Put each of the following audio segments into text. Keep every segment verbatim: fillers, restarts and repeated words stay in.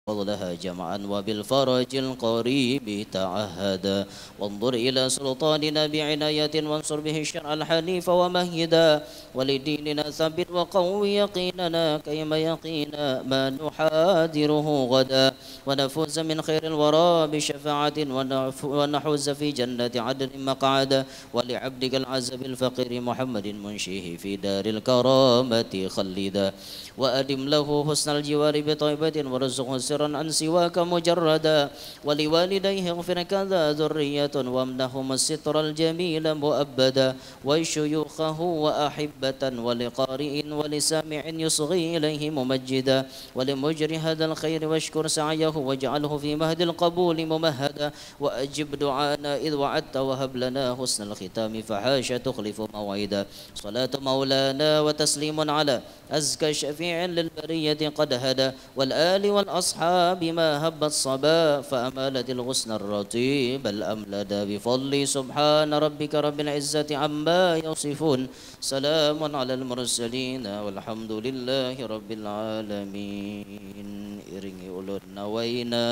لها جمعا وبالفرج القريب تعهدا وانظر إلى سلطاننا بعناية وانصر به الشرع الحنيف ومهدا ولديننا ثبت وقوي يقيننا كيما يقينا ما نحاذره غدا ونفوز من خير الورى بشفاعة ونحوز في جنة عدن مقعدا ولعبدك العزب الفقير محمد منشيه في دار الكرامة خلدا وأدم له حسن الجوار بطيبة وارزقه سرا عن سواك مجردا ولوالديه اغفر كذا ذرية وامنحهم الستر الجميل مؤبدا وشيوخه وأحبة ولقارئ ولسامع يصغي إليه ممجدا ولمجري هذا الخير واشكر سعيه واجعله في مهد القبول ممهدا وأجب دعانا إذ وعدت وهب لنا حسن الختام فحاش تخلف موعدا صلاة مولانا وتسليم على أزكى شفيع للبرية قد هدى والآل والأصحاب ما هب الصبا فأمالت الغصن الرطيب الأملد بفضل سبحان ربك رب العزة عما يصفون سلام على المرسلين والحمد لله رب العالمين. Iringi ulun nawaina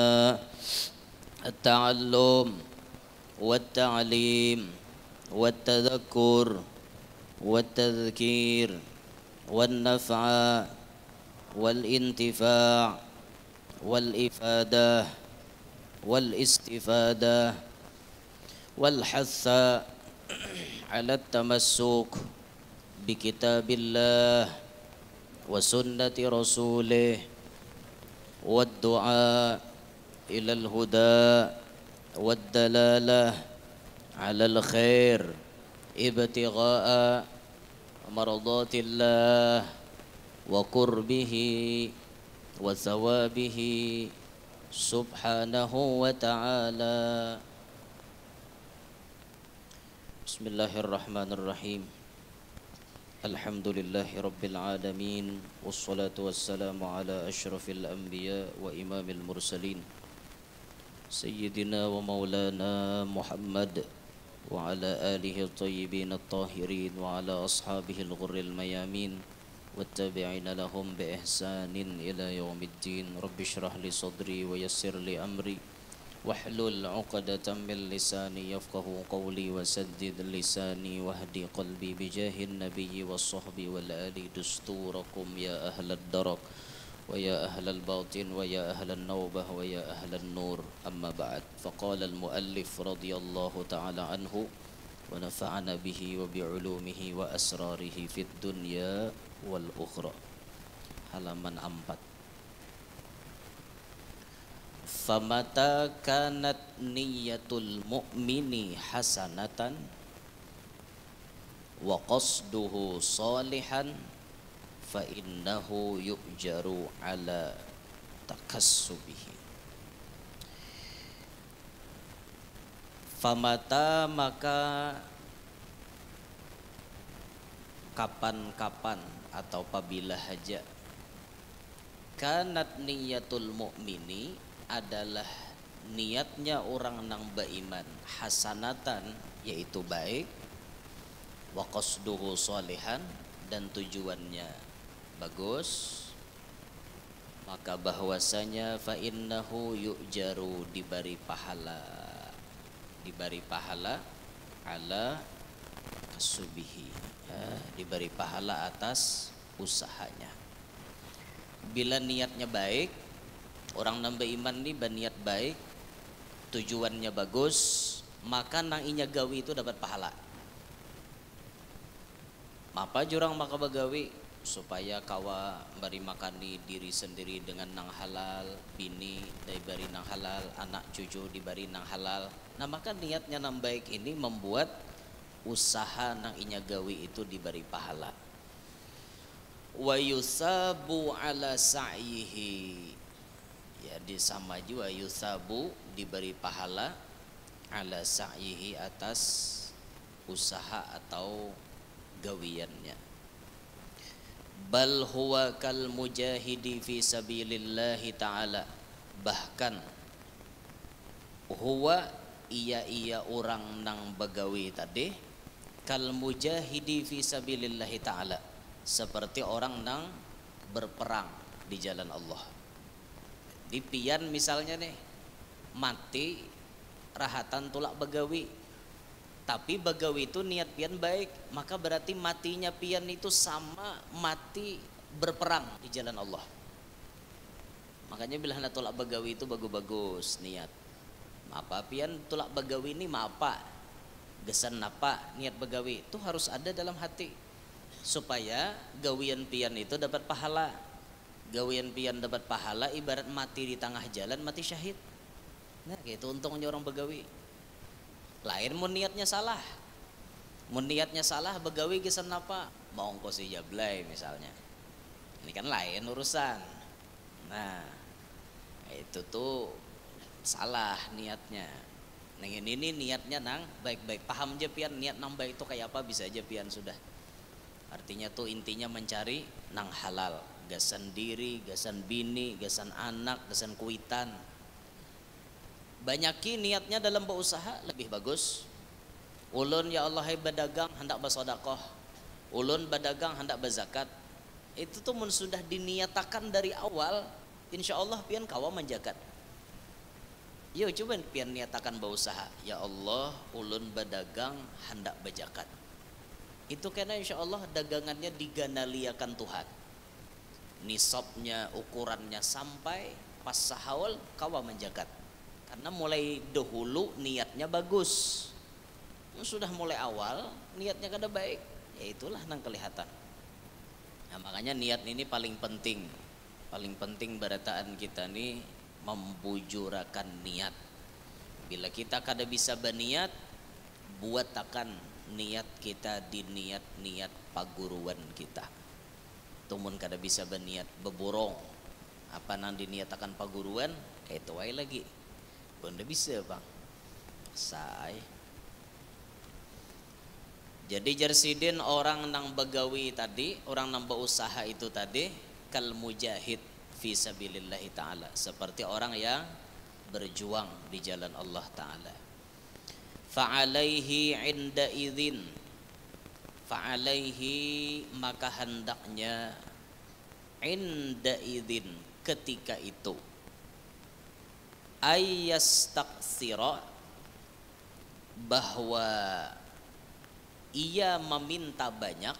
التعلم والتعليم والتذكر والتذكير والنفع والانتفاع والإفادة والاستفادة والحث على التمسك بكتاب الله وسنة رسوله والدعاء إلى الهدى والدلالة على الخير ابتغاء مرضات الله وقربه وثوابه سبحانه وتعالى. بسم الله الرحمن الرحيم. الحمد لله رب العالمين والصلاة والسلام على أشرف الأنبياء وإمام المرسلين سيدنا ومولانا محمد وعلى آله الطيبين الطاهرين وعلى أصحابه الغر الميامين والتابعين لهم بإحسان إلى يوم الدين. رب اشرح لي صدري ويسر لي أمري واحلل عقدة من لساني يفقه قولي وسدد لساني واهدي قلبي بجاه النبي والصحب والآل دستوركم يا أهل الدرك ويا أهل الباطن ويا أهل النوبة ويا أهل النور. أما بعد، فقال المؤلف رضي الله تعالى عنه ونفعنا به وبعلومه وأسراره في الدنيا والأخرى. Halaman empat. Famata kanat niyatul mu'mini hasanatan wa qasduhu salihan fa innahu yu'jaru ala takassubihi. Famata maka kapan-kapan atau apabila haja kanat niyatul mu'mini adalah niatnya orang nang beriman hasanatan yaitu baik wa qasduhu sholihan dan tujuannya bagus, maka bahwasanya fa innahu yu'jaru diberi pahala diberi pahala ala kasubihi ya, diberi pahala atas usahanya. Bila niatnya baik, orang nambah iman nih berniat baik, tujuannya bagus, maka nang inya gawi itu dapat pahala. Mapa jurang maka bagawi supaya kawa beri makani diri sendiri dengan nang halal, bini diberi nang halal, anak cucu diberi nang halal. Nah maka niatnya nang baik ini membuat usaha nang inya gawi itu diberi pahala. Wa yusabu ala sa'yihi, ya disama juga yusabu diberi pahala ala sa'yihi atas usaha atau gawiannya. Bal huwa kal mujahidi fi sabilillahi ta'ala, bahkan huwa iya iya orang nang begawi tadi kal mujahidi fi sabilillahi ta'ala, seperti orang nang berperang di jalan Allah. Di pian misalnya nih mati rahatan tulak begawi, tapi begawi itu niat pian baik, maka berarti matinya pian itu sama mati berperang di jalan Allah. Makanya bila hendak tulak begawi itu bagus-bagus niat. Apa pian tulak begawi ini apa? Gesan apa niat begawi itu harus ada dalam hati, supaya gawian pian itu dapat pahala. Gawian pian dapat pahala ibarat mati di tengah jalan mati syahid. Nah gitu untungnya orang begawi. Lain mun niatnya salah. Mun niatnya salah begawi gesan apa? Mau ongkosi jablay misalnya. Ini kan lain urusan. Nah, itu tuh salah niatnya. Nah ini, ini niatnya nang baik-baik. Paham aja pian niat nang baik itu kayak apa, bisa aja pian sudah. Artinya tuh intinya mencari nang halal. Gasan diri, gasan bini, gasan anak, gasan kuitan. Banyaki niatnya dalam berusaha lebih bagus. Ulun ya Allah hai berdagang hendak bersedekah. Ulun berdagang hendak berzakat. Itu tuh mun sudah diniatakan dari awal, insya Allah pian kawa menjagat. Yo coba pian niatakan berusaha, ya Allah ulun berdagang hendak berzakat. Itu karena insya Allah dagangannya diganaliakan Tuhan. Nisabnya, ukurannya sampai pas sahawal kawa menjagat. Karena mulai dahulu niatnya bagus. Sudah mulai awal niatnya kada baik, ya itulah nang kelihatan. Nah, makanya niat ini paling penting. Paling penting berataan kita nih membujurakan niat. Bila kita kada bisa berniat, buat akan niat kita di niat-niat paguruan kita. Tumun kada bisa berniat beborong apa nang diniatakan paguruan, kayak itu wae lagi. Benda bisa bang. Say. Jadi jarsidin orang nang begawi tadi, orang nang berusaha itu tadi, kal mujahid fi sabilillah taala, seperti orang yang berjuang di jalan Allah taala. Fa'alaihi inda idzin, fa'alaihi maka hendaknya, inda idzin ketika itu, ayyastaksira bahwa ia meminta banyak,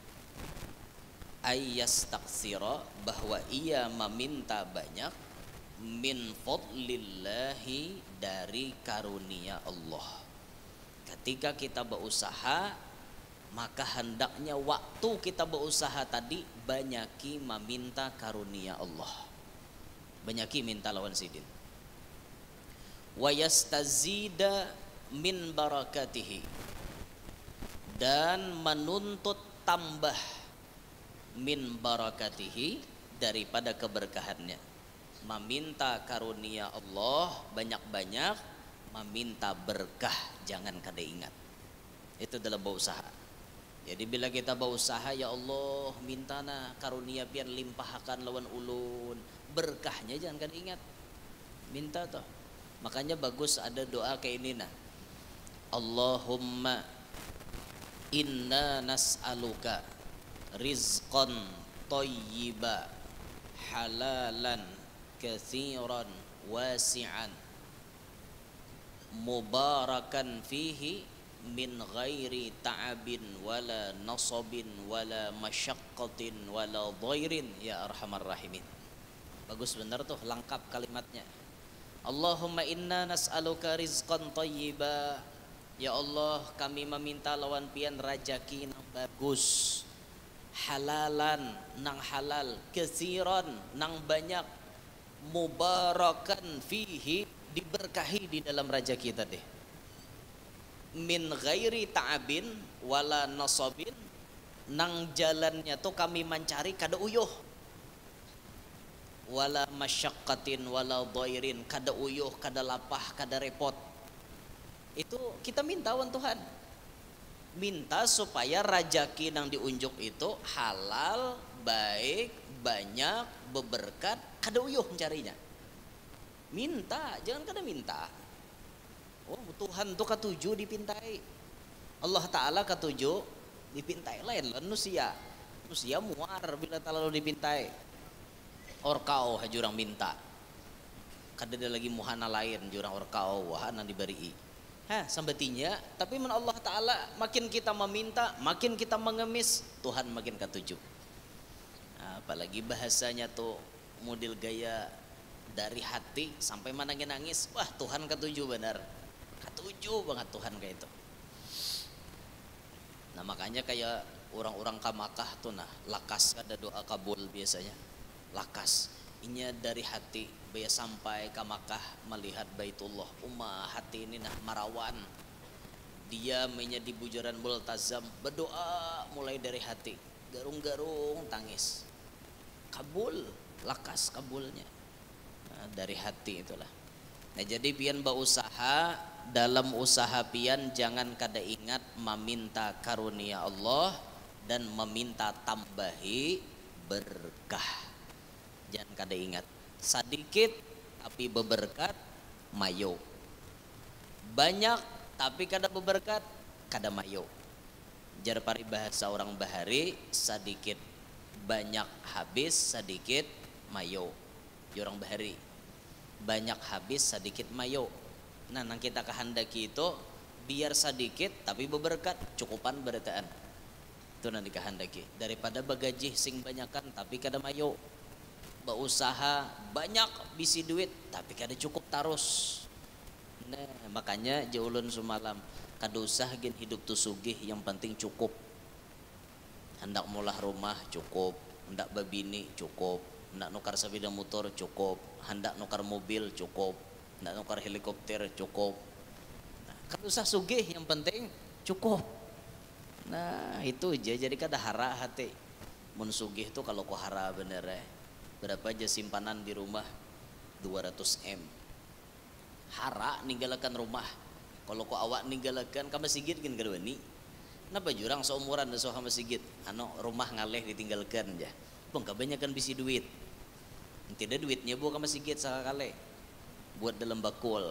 ayyastaksira bahwa ia meminta banyak, min fadlillahi dari karunia Allah. Ketika kita berusaha, maka hendaknya waktu kita berusaha tadi banyaki meminta karunia Allah, banyaki minta lawan sidin. Wa yastazida min barakatihi, dan menuntut tambah min barakatihi daripada keberkahannya. Meminta karunia Allah banyak-banyak, meminta berkah jangan kada ingat. Itu dalam berusaha. Jadi bila kita berusaha, ya Allah mintana karunia pian limpahkan lawan ulun, berkahnya jangan kada ingat. Minta toh. Makanya bagus ada doa kayak ini nah. Allahumma inna nas'aluka rizqan thayyiba halalan katsiran wasi'an mubarakan fihi min ghairi ta'abin wala nasabin wala masyaqqatin wala dhairin ya arhamar rahimin. Bagus benar tuh, lengkap kalimatnya. Allahumma inna nas'aluka rizqan thayyiba, ya Allah kami meminta lawan pian rajaki nang bagus, halalan nang halal, kesiran nang banyak, mubarakan fihi diberkahi di dalam rajaki tadi, min ghairi ta'abin wala nasabin nang jalannya tuh kami mencari kada uyuh, wala masyaqqatin wala dhairin kada uyuh kada lapah kada repot. Itu kita minta wan Tuhan, minta supaya rajaki nang diunjuk itu halal, baik, banyak, beberkat, kada uyuh mencarinya. Minta, jangan kada minta. Oh Tuhan tuh ketujuh dipintai, Allah Ta'ala ketujuh dipintai, lain manusia. Manusia muar bila terlalu dipintai. Or kau hajurang minta. kada ada lagi muhana lain jurang orkau wahana diberi ha sambatinya. Tapi men Allah Ta'ala makin kita meminta makin kita mengemis Tuhan makin ketujuh. Nah, apalagi bahasanya tuh model gaya dari hati sampai mana nangis, wah Tuhan ketujuh benar, ketujuh banget Tuhan kayak itu. Nah makanya kayak orang-orang ke Makkah tuh nah lakas ada doa kabul biasanya lakas inya dari hati baya sampai ke Makkah melihat Baitullah umah hati ini nah marawan dia mainnya di bujaran multazam berdoa mulai dari hati garung-garung tangis kabul lakas kabulnya nah, dari hati itulah. Nah jadi pian berusaha dalam usaha pian jangan kada ingat meminta karunia Allah dan meminta tambahi berkah. Jangan kada ingat sedikit tapi beberkat mayo, banyak tapi kada beberkat kada mayo. Jar paribahasa orang bahari sedikit banyak habis sedikit mayo. Orang bahari banyak habis sedikit mayo. Nah nang kita kehendaki itu biar sedikit tapi beberkat cukupan berataan itu nanti kehendaki daripada bagaji sing banyakan tapi kada mayo. Berusaha banyak bisi duit tapi kada cukup tarus. Nah makanya jaulun semalam kada usah gen hidup tu sugih yang penting cukup. Hendak mulah rumah cukup, hendak babini cukup, hendak nukar sepeda motor cukup, hendak nukar mobil cukup, hendak nukar helikopter cukup. Nah, kada usah sugih yang penting cukup. Nah itu aja jadi kada hara hati. Mun sugih tuh kalau ko hara bener eh. Berapa aja simpanan di rumah dua ratus M. Hara ninggalakan rumah. Kalau ko awak ninggalakan ka masjid kan kada wani. Napa jurang seumuran da soha masjid. Anu rumah ngaleh ditinggalkan aja. Bang kebanyakan bisi duit. Tidak duitnya buat ke masjid sakale. Buat dalam bakul.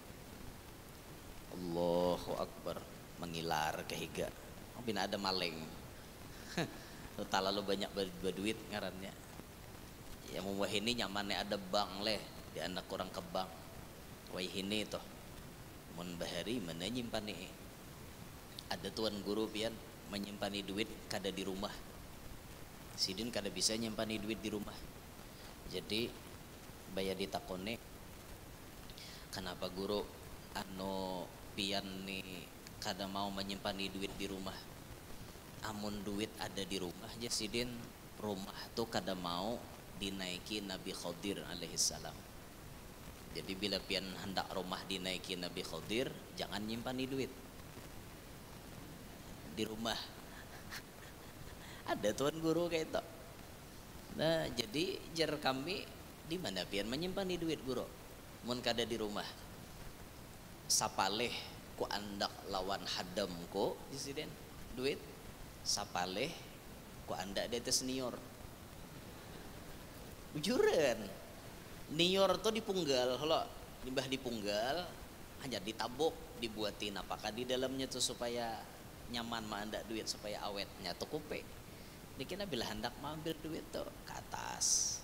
Allahu Akbar mengilar kehiga. Oh, bina ada maling. Terlalu banyak berduit ngarannya. Ya mau ini nyamannya ada bank leh di anak kurang ke bank. Wah ini toh. Mun bahari mana nyimpani. Ada tuan guru pian menyimpani duit kada di rumah. Sidin kada bisa nyimpani duit di rumah. Jadi bayar ditakone kenapa guru anu pian nih kada mau menyimpan duit di rumah. Amun duit ada di rumah aja sidin rumah tuh kada mau dinaiki Nabi Khidir alaihissalam. Jadi bila pian hendak rumah dinaiki Nabi Khidir jangan nyimpani duit di rumah. Ada tuan guru kayak itu. Nah jadi jar kami di mana pian menyimpan duit guru mun kada di rumah sapaleh ku andak lawan hadam ko disiden duit sapaleh ku andak di atas nior bujuran nior tuh dipunggal kalau limbah dipunggal hanya ditabuk dibuatin apakah di dalamnya tuh supaya nyaman mah andak duit supaya awetnya tuh kupe dikira bila hendak mengambil duit tuh ke atas.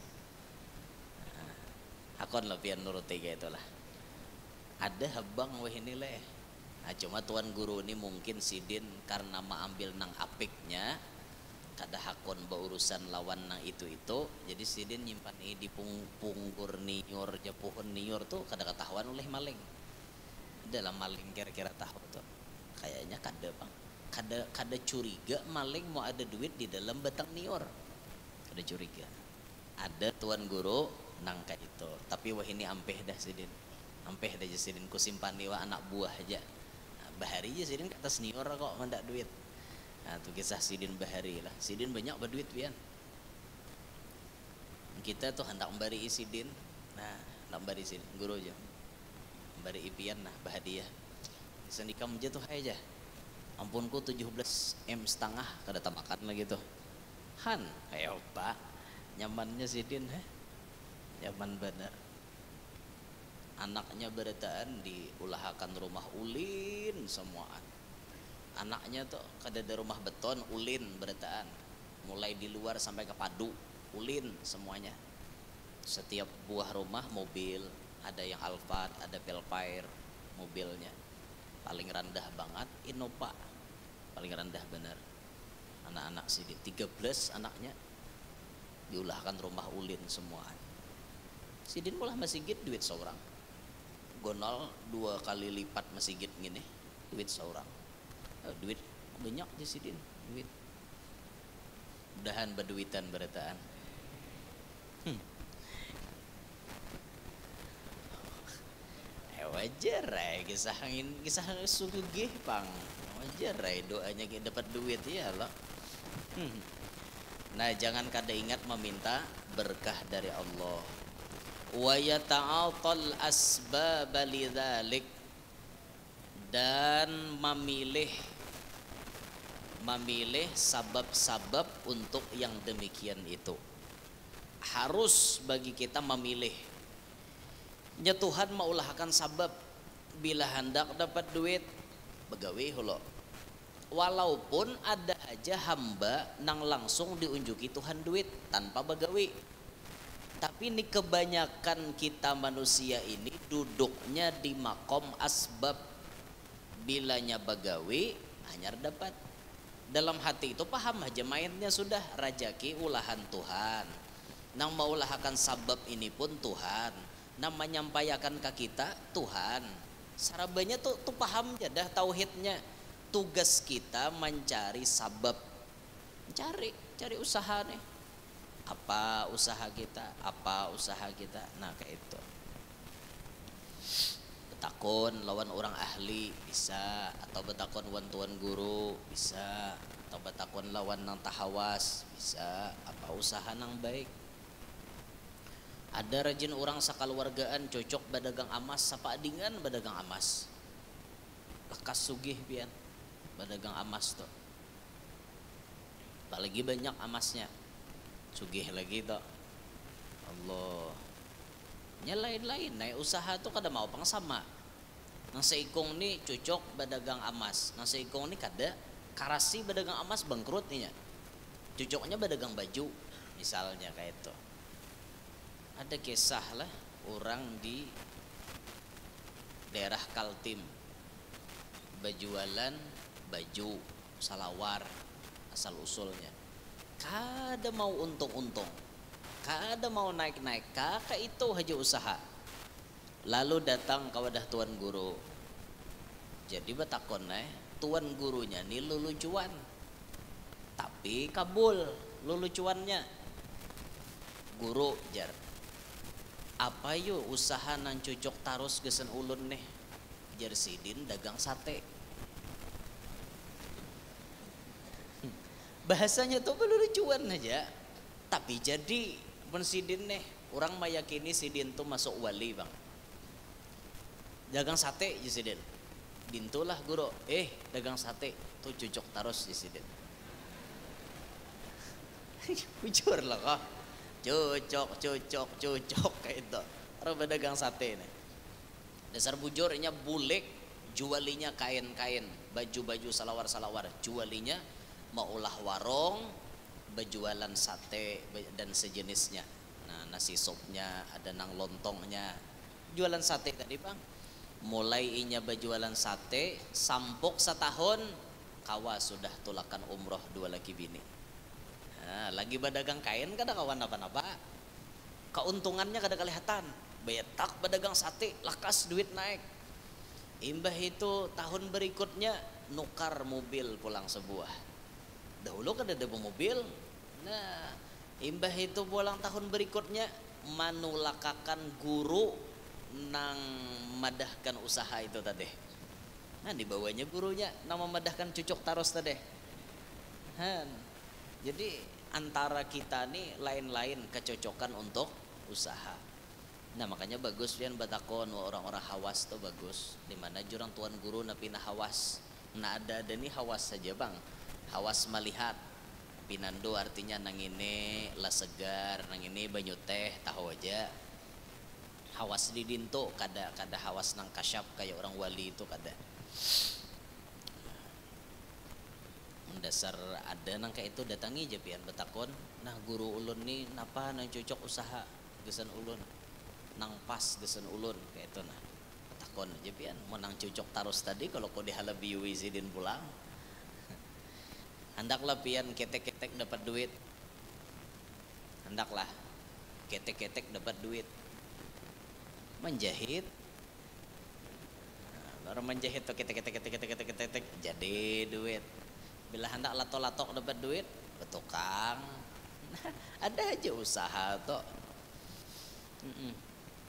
Nah, akon lah pian nuruti kayak itulah. Ada habang wah ini leh. Nah, cuma tuan guru ini mungkin sidin karena mengambil nang apiknya, kada hakon berurusan lawan nang itu itu, jadi sidin nyimpan ini di pung, punggur nior, japuhun nior tuh kada ketahuan oleh maling. Dalam maling kira-kira tahu tuh, kayaknya kada bang. Kada, kada curiga maling mau ada duit di dalam batang nior, kada curiga. Ada tuan guru nangka itu, tapi wah ini ampeh dah sidin, ampeh dah sidin ku simpan wa anak buah aja. Nah, bahari aja sidin ke atas nior kok mandak duit. Nah tuh kisah sidin bahari lah, sidin banyak berduit pian. Kita tuh hendak memberi sidin, nah hendak memberi sidin guru aja, memberi ipian nah bahadiah. Sendikam aja tuh aja. Ampunku tujuh belas M setengah kada tamakan lagi tuh. Han, ayo pak, nyamannya sidin, heh, nyaman bener. Anaknya berataan diulahakan rumah ulin semuaan. Anaknya tuh kada ada rumah beton ulin berataan, mulai di luar sampai ke padu ulin semuanya. Setiap buah rumah mobil, ada yang Alphard, ada Velfire mobilnya. Paling rendah banget Innova, paling rendah bener. Anak-anak Sidin tiga belas anaknya diulahkan rumah ulin semua. Sidin mulah masjid duit seorang, gonol dua kali lipat masjid gini duit seorang. Oh, duit banyak di Sidin duit. Mudahan berduitan berataan. Hmm. Eh, wajar ya kisah angin kisah sugih pang. Wajar ya doanya kita dapat duit ya Allah. Hmm. Nah, jangan kada ingat meminta berkah dari Allah. Wa yata'atal asbab lidzalik, dan memilih memilih sabab-sabab untuk yang demikian itu. Harus bagi kita memilih. Ya Tuhan maulahkan sabab, bila hendak dapat duit begawi hulo. Walaupun ada aja hamba nang langsung diunjuki Tuhan duit tanpa begawi. Tapi ini kebanyakan kita manusia ini duduknya di makom asbab. Bilanya begawi hanya dapat. Dalam hati itu paham aja mainnya sudah rajaki ulahan Tuhan. Nang maulahkan sabab ini pun Tuhan. Nang menyampaikan ke kita Tuhan. Sarabanya tuh, tuh paham aja dah tauhidnya. Tugas kita mencari sabab, cari cari usaha nih, apa usaha kita, apa usaha kita. Nah kayak itu betakon lawan orang ahli bisa, atau betakon lawan tuan guru bisa, atau betakon lawan nang tahawas bisa, apa usaha nang baik. Ada rajin orang sakaluargaan cocok badagang emas, sapa adingan badagang emas, lekas sugih pian badagang emas tuh, apalagi banyak emasnya, sugih lagi tuh. Allah, nya lain-lain naik usaha tuh kada mau pang sama. Nang seikong nih cocok badagang emas, nang seikong nih kada karasi badagang emas bangkrut nih, cocoknya badagang baju misalnya kayak itu. Ada kisah lah orang di daerah Kaltim bajualan baju salawar asal usulnya, kada mau untung-untung, kada mau naik-naik, kakak itu aja usaha. Lalu datang ke wadah tuan guru, jadi betakon eh tuan gurunya nih lulucuan, tapi kabul lulucuannya. Guru jar, apa yuk usaha nan cocok tarus gesen ulun nih? Jar Sidin dagang sate. Bahasanya tuh lucuan aja, tapi jadi pun Sidin nih orang meyakini Sidin tuh masuk wali bang. Dagang sate ya Sidin, dintulah guru, eh dagang sate tuh cocok tarus ya Sidin. Bujur lah kok, cocok cocok cocok kayak itu. Orang berdagang sate nih, dasar bujurnya bulik, jualinya kain-kain, baju-baju salawar-salawar, jualinya mau ulah warung, berjualan sate dan sejenisnya. Nah nasi sopnya, ada nang lontongnya, jualan sate tadi bang. Mulai inya berjualan sate, sampuk setahun, kawa sudah tulakan umroh dua laki bini. Nah, lagi berdagang kain kada kawan apa-apa, keuntungannya kada kelihatan. Betak berdagang sate, lakas duit naik. Imbah itu tahun berikutnya nukar mobil pulang sebuah. Dahulu kan ada mobil. Nah, imbah itu pulang tahun berikutnya manulakakan guru nang madahkan usaha itu tadi. Nah, dibawanya gurunya nang memadahkan cucuk taros tadi. Han. Jadi antara kita nih lain-lain kecocokan untuk usaha. Nah, makanya bagus pian batakon orang-orang hawas tuh bagus. Dimana jurang tuan guru napina hawas. Nah, ada ada nih hawas saja bang. Hawas melihat pinando artinya nang ini lah segar, nang ini banyu teh tahu aja. Hawas di dinto kada kada hawas nang kasyap kayak orang wali itu kada. Dasar ada nang kayak itu datangi aja pian betakon. Nah guru ulun nih napa nang cocok usaha gesan ulun. nang pas desen ulun kayak itu nah takon aja pian mau nang cucok tarus tadi kalau kau dihalabi wizidin pulang hendaklah pian ketek-ketek dapat duit, hendaklah ketek-ketek dapat duit, menjahit nah, baru menjahit tuh ketek-ketek ketek-ketek ketek-ketek jadi duit, bila hendak latok-latok dapat duit betukang nah, ada aja usaha tuh. Mm-mm.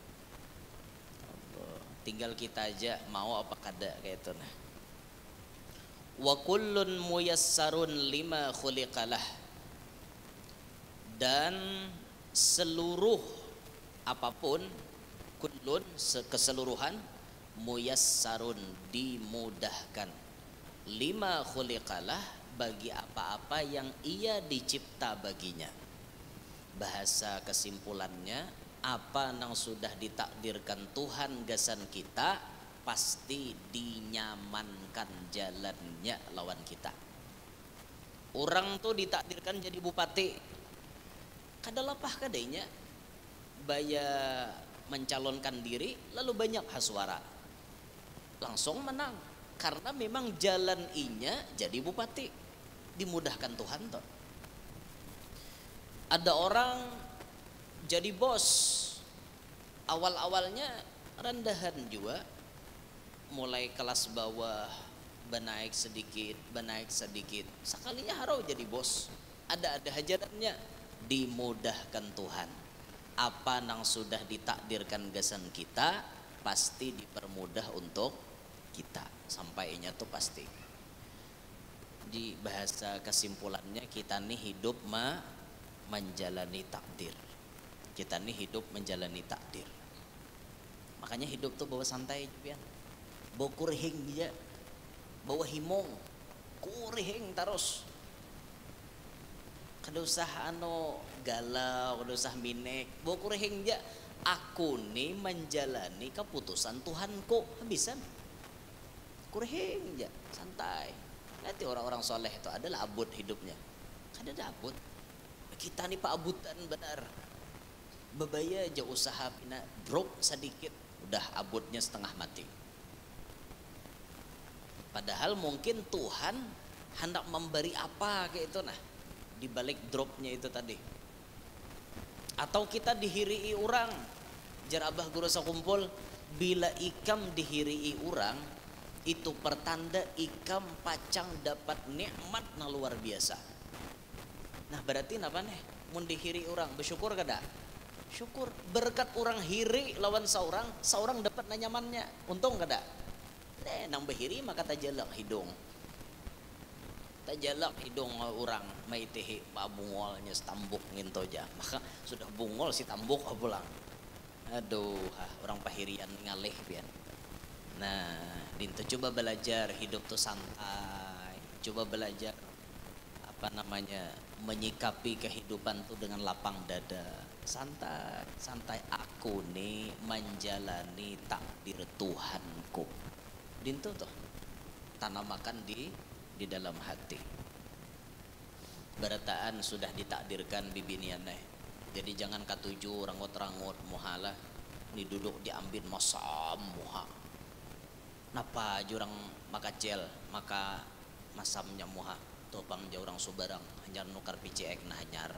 Tinggal kita aja mau apa kada kayak itu nah. Wa kullun muyassarun lima khuliqalah, dan seluruh apapun, kullun keseluruhan, muyassarun dimudahkan, lima khuliqalah bagi apa-apa yang ia dicipta baginya. Bahasa kesimpulannya, apa yang sudah ditakdirkan Tuhan gasan kita pasti dinyamankan jalannya lawan kita. Orang tuh ditakdirkan jadi bupati, kada lapah kadainya baya mencalonkan diri lalu banyak hasuara langsung menang karena memang jalan inya jadi bupati dimudahkan Tuhan toh. Ada orang jadi bos awal-awalnya rendahan juga, mulai kelas bawah benaik sedikit benaik sedikit sekalinya harau jadi bos, ada-ada hajarannya dimudahkan Tuhan. Apa yang sudah ditakdirkan gasan kita pasti dipermudah untuk kita, sampainya tuh pasti. Di bahasa kesimpulannya kita nih hidup ma menjalani takdir, kita nih hidup menjalani takdir. Makanya hidup tuh bawa santai pian, bawa kurihing dia, bawa himong, kurihing terus. Kada usah ano galau, kada usah minek, bawa kurihing dia. Aku nih menjalani keputusan Tuhanku, habisan. Kurihing dia, santai. Nanti orang-orang soleh itu adalah abud hidupnya, kada ada abud. Kita nih pak abutan benar. Bebaya aja usaha pina drop sedikit udah abutnya setengah mati. Padahal mungkin Tuhan hendak memberi apa kayak itu nah di balik dropnya itu tadi. Atau kita dihirii orang, jar abah guru sakumpul, bila ikam dihirii orang itu pertanda ikam pacang dapat nikmat na luar biasa. Nah berarti apa nih? Mun dihiri orang bersyukur kada? Syukur. Berkat orang hiri lawan seorang, seorang dapat nyamannya. Untung kada? Eh nang behiri maka tajalak hidung. Tajalak hidung orang maitihi pa bungolnya setambuk nginto aja. Maka sudah bungol si tambuk pulang. Aduh, orang pahirian ngalih pian. Nah, dinto coba belajar hidup tuh santai. Coba belajar apa namanya menyikapi kehidupan tuh dengan lapang dada, santai santai. Aku nih menjalani takdir Tuhanku, dintu tuh tanamakan di di dalam hati. Berataan sudah ditakdirkan bibiniannya, jadi jangan katuju rangut-rangut muhalah ini duduk diambil masam muha napa jurang makacel maka masamnya muha topang jauh orang subarang hanyar nukar P C X nah hanyar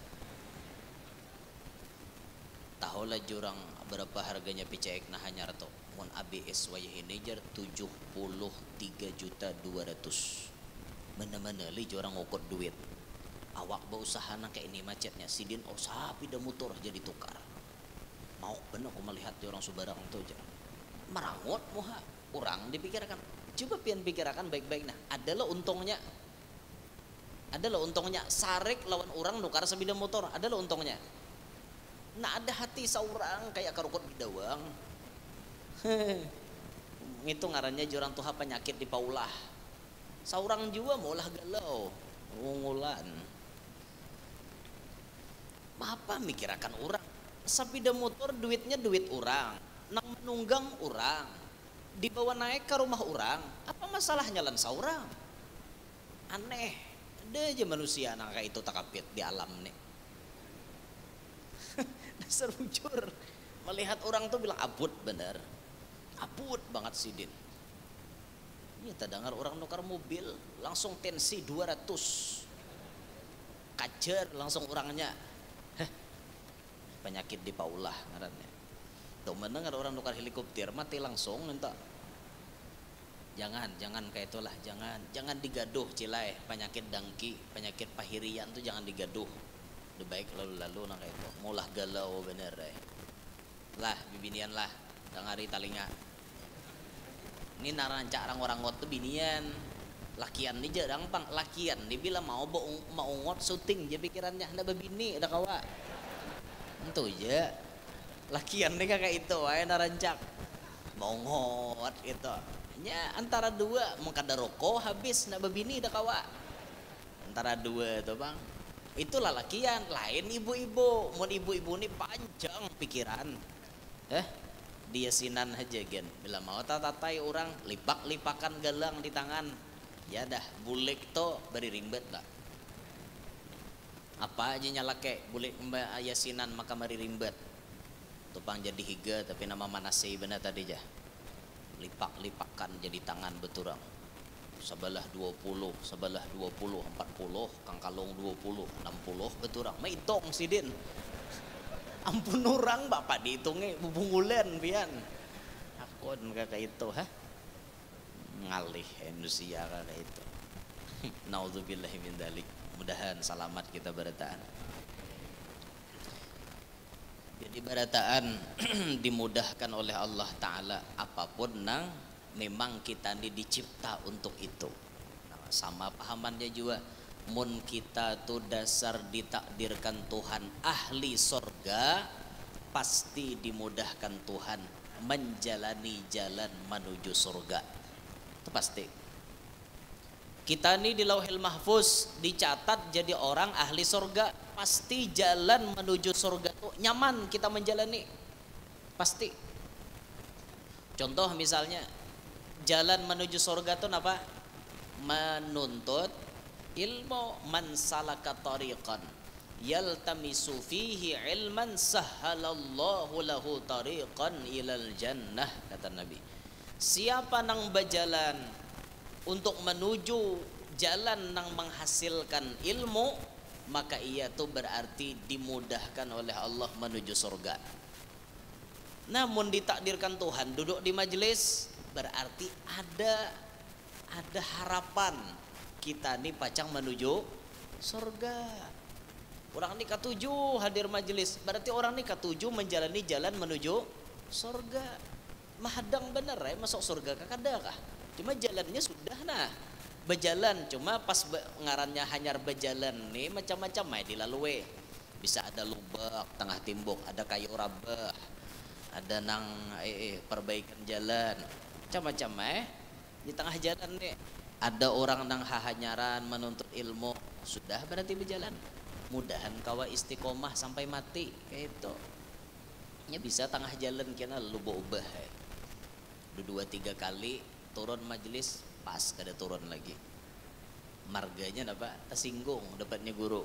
tahulah jurang berapa harganya P C X nah hanyar to mon A B S wayah ini jar tujuh puluh tiga juta dua ratus mana-mana li jurang ngukut duit awak berusaha nak kayak ini macetnya sidin oh sapi dah motor jadi tukar mau bener aku melihat orang subarang tu aja merangut muha orang dipikirkan coba pian pikirkan baik-baik nah adalah untungnya adalah untungnya sarik lawan orang nukar sebidang motor adalah untungnya nah ada hati seorang kayak karukut bidawang itu ngarannya jurang tuha penyakit di paulah seorang juga maulah galau ungulan apa mikirakan orang sepeda motor duitnya duit orang nang menunggang orang dibawa naik ke rumah orang apa masalahnya lan seorang aneh ada aja manusia nang kayak itu takapit di alam nih dasar bujur Melihat orang tuh bilang abut bener, abut banget sidin. Ini terdengar orang nukar mobil langsung tensi dua ratus, kajer langsung orangnya. Heh, penyakit di paulah ngarannya. Tuh mendengar orang nukar helikopter mati langsung entah. Jangan, jangan kayak itulah, jangan, jangan digaduh cilai penyakit dangki, penyakit pahirian tuh jangan digaduh. Lebih baik lalu-lalu nah kayak itu. Mulah galau bener eh. Lah bibinian lah, dangari talinga. Ini narancak orang-orang ngot tuh binian. Lakian nih jarang pang, lakian dia bilang mau mau ngot syuting je pikirannya, hendak bebini ada kawa. Entu je. Lakian nih kayak itu wae narancak. Mau ngot gitu. Nya antara dua mengkada rokok habis nak bebini dah kawa. Antara dua tuh bang. Itulah lakian, lain ibu-ibu. Mun ibu-ibu ini panjang pikiran. Eh, dia sinan aja gen. Bila mau tatatai orang lipak-lipakan galang di tangan. Ya dah, bulik to beri rimbet lah. Apa aja nyalake bulik mbak ayasinan maka mari rimbet. Tupang jadi higa tapi nama manasih benar tadi jah. Lipak-lipakan jadi tangan beturang. Sebelah dua puluh, sebelah dua puluh, empat puluh, kang kalong dua puluh, enam puluh beturang. Maitong sidin. Ampun orang bapak dihitungnya bubungulen pian. Akun kakak itu ha. Ngalih manusia kakak itu. Nauzubillahi min dzalik. Mudahan selamat kita berataan. Jadi berataan dimudahkan oleh Allah Ta'ala apapun nang memang kita ini dicipta untuk itu. Nah, sama pahamannya juga mun kita tuh dasar ditakdirkan Tuhan ahli sorga, pasti dimudahkan Tuhan menjalani jalan menuju surga. Itu pasti. Kita ini di Lauhil Mahfuz dicatat jadi orang ahli surga, pasti jalan menuju surga tuh nyaman kita menjalani, pasti. Contoh misalnya jalan menuju surga tuh apa? Menuntut ilmu. Man salaka tariqan yaltamisu fihi ilman sahhalallahu lahu tariqan ilal jannah, kata Nabi. Siapa nang berjalan untuk menuju jalan yang menghasilkan ilmu, maka ia tuh berarti dimudahkan oleh Allah menuju surga. Namun ditakdirkan Tuhan duduk di majelis, berarti ada ada harapan kita nih pacang menuju surga. Orang ini ketujuh hadir majelis, berarti orang ini ketujuh menjalani jalan menuju surga. Mahadang bener ya masuk surga kakada kah? Cuma jalannya sudah nah berjalan, cuma pas be, ngarannya hanyar berjalan nih macam-macam ya dilalui. Bisa ada lubak tengah timbuk, ada kayu rabah, ada nang eh, eh, perbaikan jalan, macam-macam eh di tengah jalan nih ada orang nang hahanyaran menuntut ilmu, sudah berarti berjalan. Mudahan kawa istiqomah sampai mati kayak itu. Ya bisa tengah jalan kena lubuk ubah eh. Dua tiga kali turun majelis pas kada turun lagi, marganya dapat tersinggung dapatnya guru.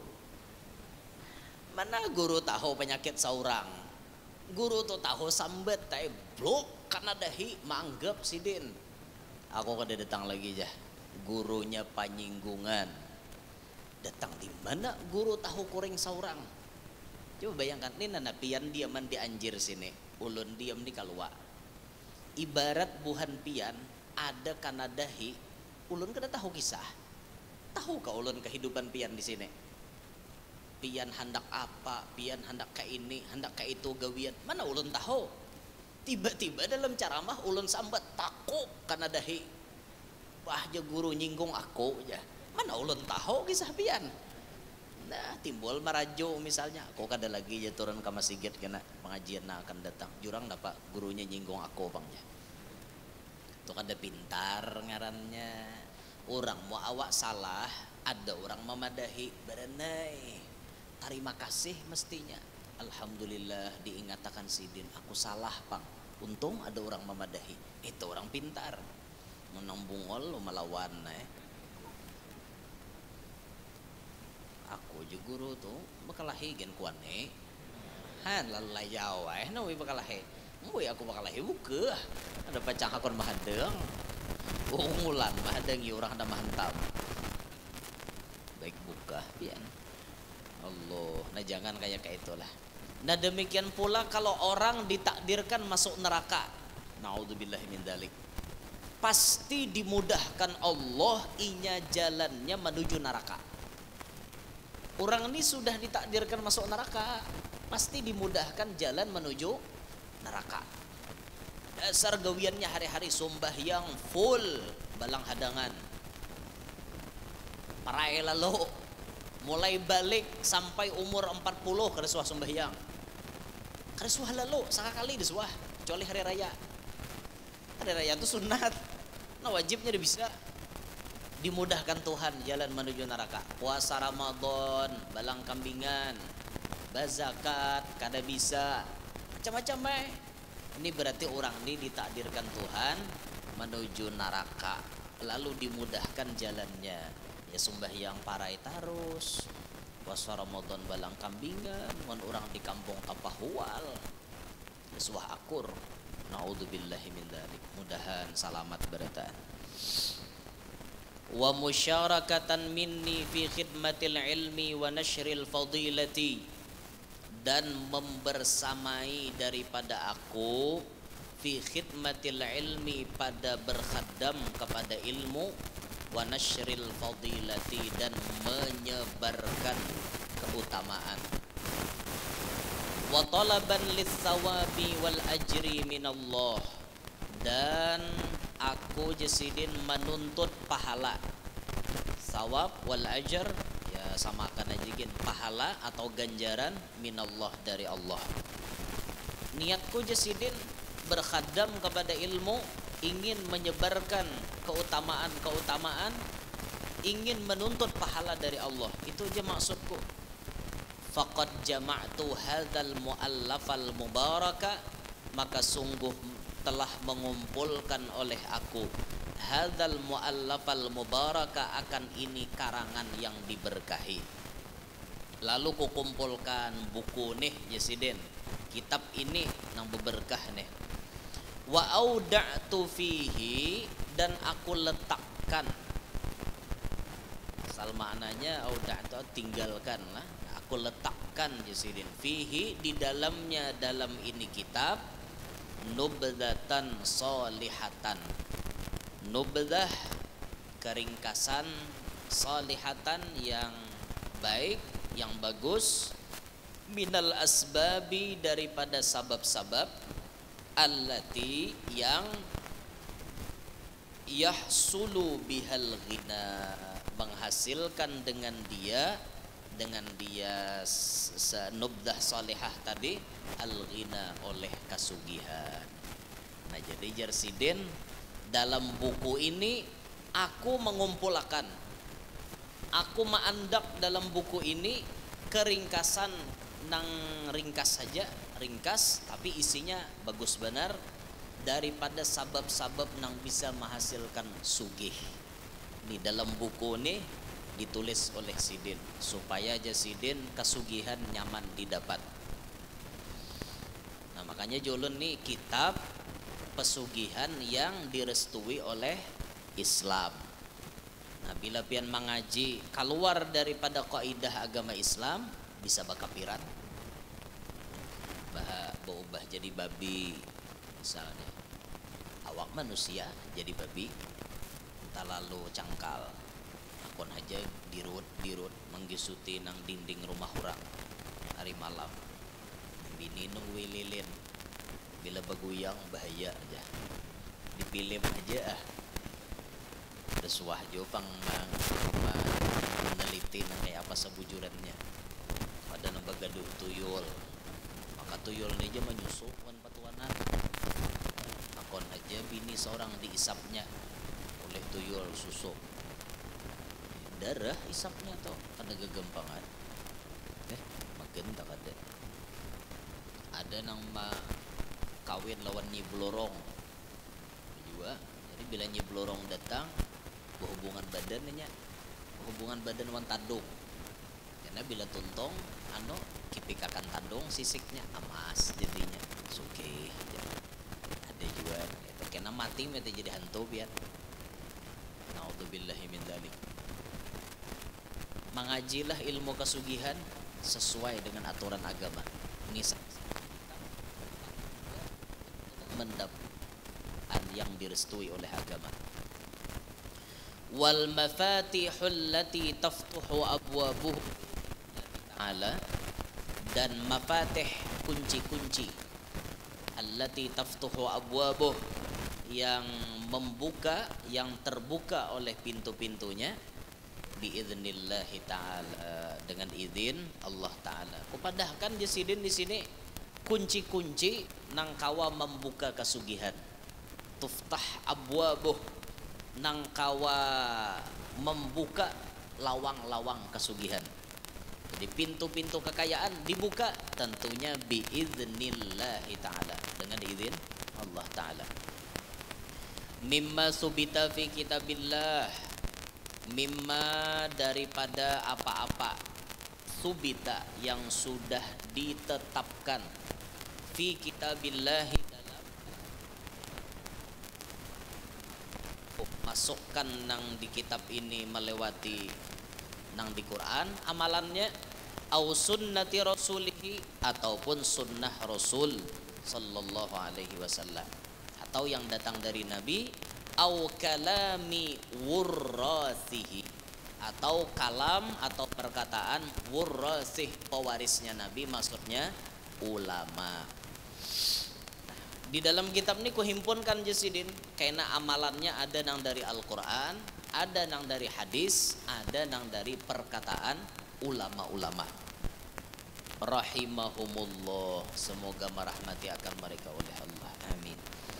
Mana guru tahu penyakit seorang, guru tuh tahu sambet tapi blok karena dahi manggap sidin. Aku kada datang lagi jah, gurunya panyinggungan. Datang di mana guru tahu kuring seorang. Coba bayangkan ini nana pian diaman di anjir sini, ulun diam di kalua. Ibarat buhan pian ada karena dahi, ulun kada tahu kisah. Tahu ka ulun kehidupan pian di sini? Pian hendak apa? Pian hendak kayak ini, hendak kayak itu gawian. Mana ulun tahu? Tiba-tiba dalam ceramah ulun sambat takut karena dahi. Wah, je guru nyinggung aku ya. Mana ulun tahu kisah pian? Nah, timbul marajo misalnya. Aku kada lagi je turun ke masjid kena pengajian na akan datang. Jurang dapat gurunya nyinggung aku bangnya. Itu kada pintar ngarannya. Orang mau awak salah, ada orang memadahi berenai. Terima kasih mestinya. Alhamdulillah diingatakan sidin, aku salah pang. Untung ada orang memadahi. Itu orang pintar. Menang bungol melawan eh. Aku je guru tuh bakalahi gen kuane. han lalayau eh no bakal he mui aku bakal he buka ada pacang akon mahadeng ungulan mahadeng orang ada mahantam baik buka pian Allah nah jangan kayak kayak itulah. Nah demikian pula kalau orang ditakdirkan masuk neraka, naudzubillahi min dzalik, pasti dimudahkan Allah inya jalannya menuju neraka. Orang ini sudah ditakdirkan masuk neraka, pasti dimudahkan jalan menuju neraka. Dasar gawiannya hari-hari sembahyang full balang hadangan. Parai lalu mulai balik sampai umur empat puluh keresuah sembahyang. Keresuah lalu sekali disuah kecuali hari raya. Hari raya itu sunat. Nah wajibnya dia bisa dimudahkan Tuhan jalan menuju neraka. Puasa Ramadan, balang kambingan, bazakat, kada bisa, macam-macam eh. Ini berarti orang ini ditakdirkan Tuhan menuju neraka, lalu dimudahkan jalannya. Ya sembahyang parai tarus, puasa Ramadan balang kambingan, mun orang di kampung tapahual, suah akur. Naudzubillahi min dzalik. Mudahan salamat berataan. Wa musyarakatan minni fi khidmatil ilmi wa nashril fadilati, dan membersamai daripada aku fi khidmatil ilmi pada berkhadam kepada ilmu, wa nashril fadilati dan menyebarkan keutamaan, wa talaban lis-sawabi wal ajri minallah, dan aku Jasidin menuntut pahala. Sawab wal ajar ya samakan aja gin, pahala atau ganjaran minallah dari Allah. Niatku Jasidin berkhadam kepada ilmu, ingin menyebarkan keutamaan-keutamaan, ingin menuntut pahala dari Allah. Itu aja maksudku. Faqad jama'tu hadzal mu'allafal mubaraka, maka sungguh telah mengumpulkan oleh aku hadzal mu'allafal mubaraka, akan ini karangan yang diberkahi. Lalu kukumpulkan buku nih Jasidin, kitab ini nang beberkah nih. Wa auda'tu fihi, dan aku letakkan. Asal maknanya auda'tu tinggalkan lah. Aku letakkan Jasidin fihi, di dalamnya, dalam ini kitab, nubdatan solihatan. Nubdah keringkasan, solihatan yang baik, yang bagus, minal asbabi daripada sabab-sabab, allati yang yahsulu bihal ghina, menghasilkan dengan dia dengan dia nubdah salihah tadi al ghina, oleh kasugihan. Nah jadi Jarsidin dalam buku ini aku mengumpulkan, aku mengandak dalam buku ini keringkasan nang ringkas saja, ringkas tapi isinya bagus benar, daripada sabab-sabab nang bisa menghasilkan sugih. Di dalam buku ini ditulis oleh Sidin supaya aja Sidin kasugihan nyaman didapat. Nah makanya julun nih kitab pesugihan yang direstui oleh Islam. Nah bila pian mengaji keluar daripada kaidah agama Islam, bisa bakapiran, bah berubah jadi babi misalnya, awak manusia jadi babi, tak lalu cangkal, akon aja dirut dirut menggisuti nang dinding rumah orang hari malam, bini nunggu lilin, bila baguyang bahaya aja, dipilih aja ah, desuah jo pang meneliti nang kayak apa sebujurannya, pada nambah gaduh tuyul, maka tuyul ini aja menyusup wan patuanan, akon aja bini seorang diisapnya oleh tuyul susuk, darah isapnya tuh pada gegempangan, eh makin tak ada, ada nang ma kawin lawan Nyi Blorong juga. Jadi bila Nyi Blorong datang berhubungan badannya, hubungan badan wan tadung, karena bila tuntong anu kipik akan tandung sisiknya emas jadinya sugih ya. Ada juga itu kena mati mati jadi hantu biar naudzubillahi min dzalik. Mengajilah ilmu kesugihan sesuai dengan aturan agama. Ini mendapatkan yang direstui oleh agama. Wal mafatihul lati taftuhu abwabuhu ta'ala, dan mafatih kunci-kunci allati taftuhu abwabuh, yang membuka, yang terbuka oleh pintu-pintunya, biidznillahi ta'ala, dengan izin Allah Ta'ala. Kupadahkan jasidin di sini kunci-kunci nang kawa membuka kesugihan. Tuftah abwabuh, nang kawa membuka lawang-lawang kesugihan. Jadi pintu-pintu kekayaan dibuka tentunya biidznillahi ta'ala, dengan izin Allah Ta'ala. Mimma subita fi kitabillah, mimma daripada apa-apa subita yang sudah ditetapkan fi kitabillahi, dalam masukkan nang di kitab ini melewati nang di Quran amalannya, au sunnati rasulihi, ataupun sunnah Rasul sallallahu alaihi wasallam, atau yang datang dari Nabi, au kalami wurrasihi, atau kalam atau perkataan wurrasih, pewarisnya Nabi, maksudnya ulama. Di dalam kitab ini kuhimpunkan jasidin, karena amalannya ada nang dari Al-Quran, ada nang dari hadis, ada nang dari perkataan ulama-ulama. Rahimahumullah, semoga merahmati akan mereka oleh Allah, amin.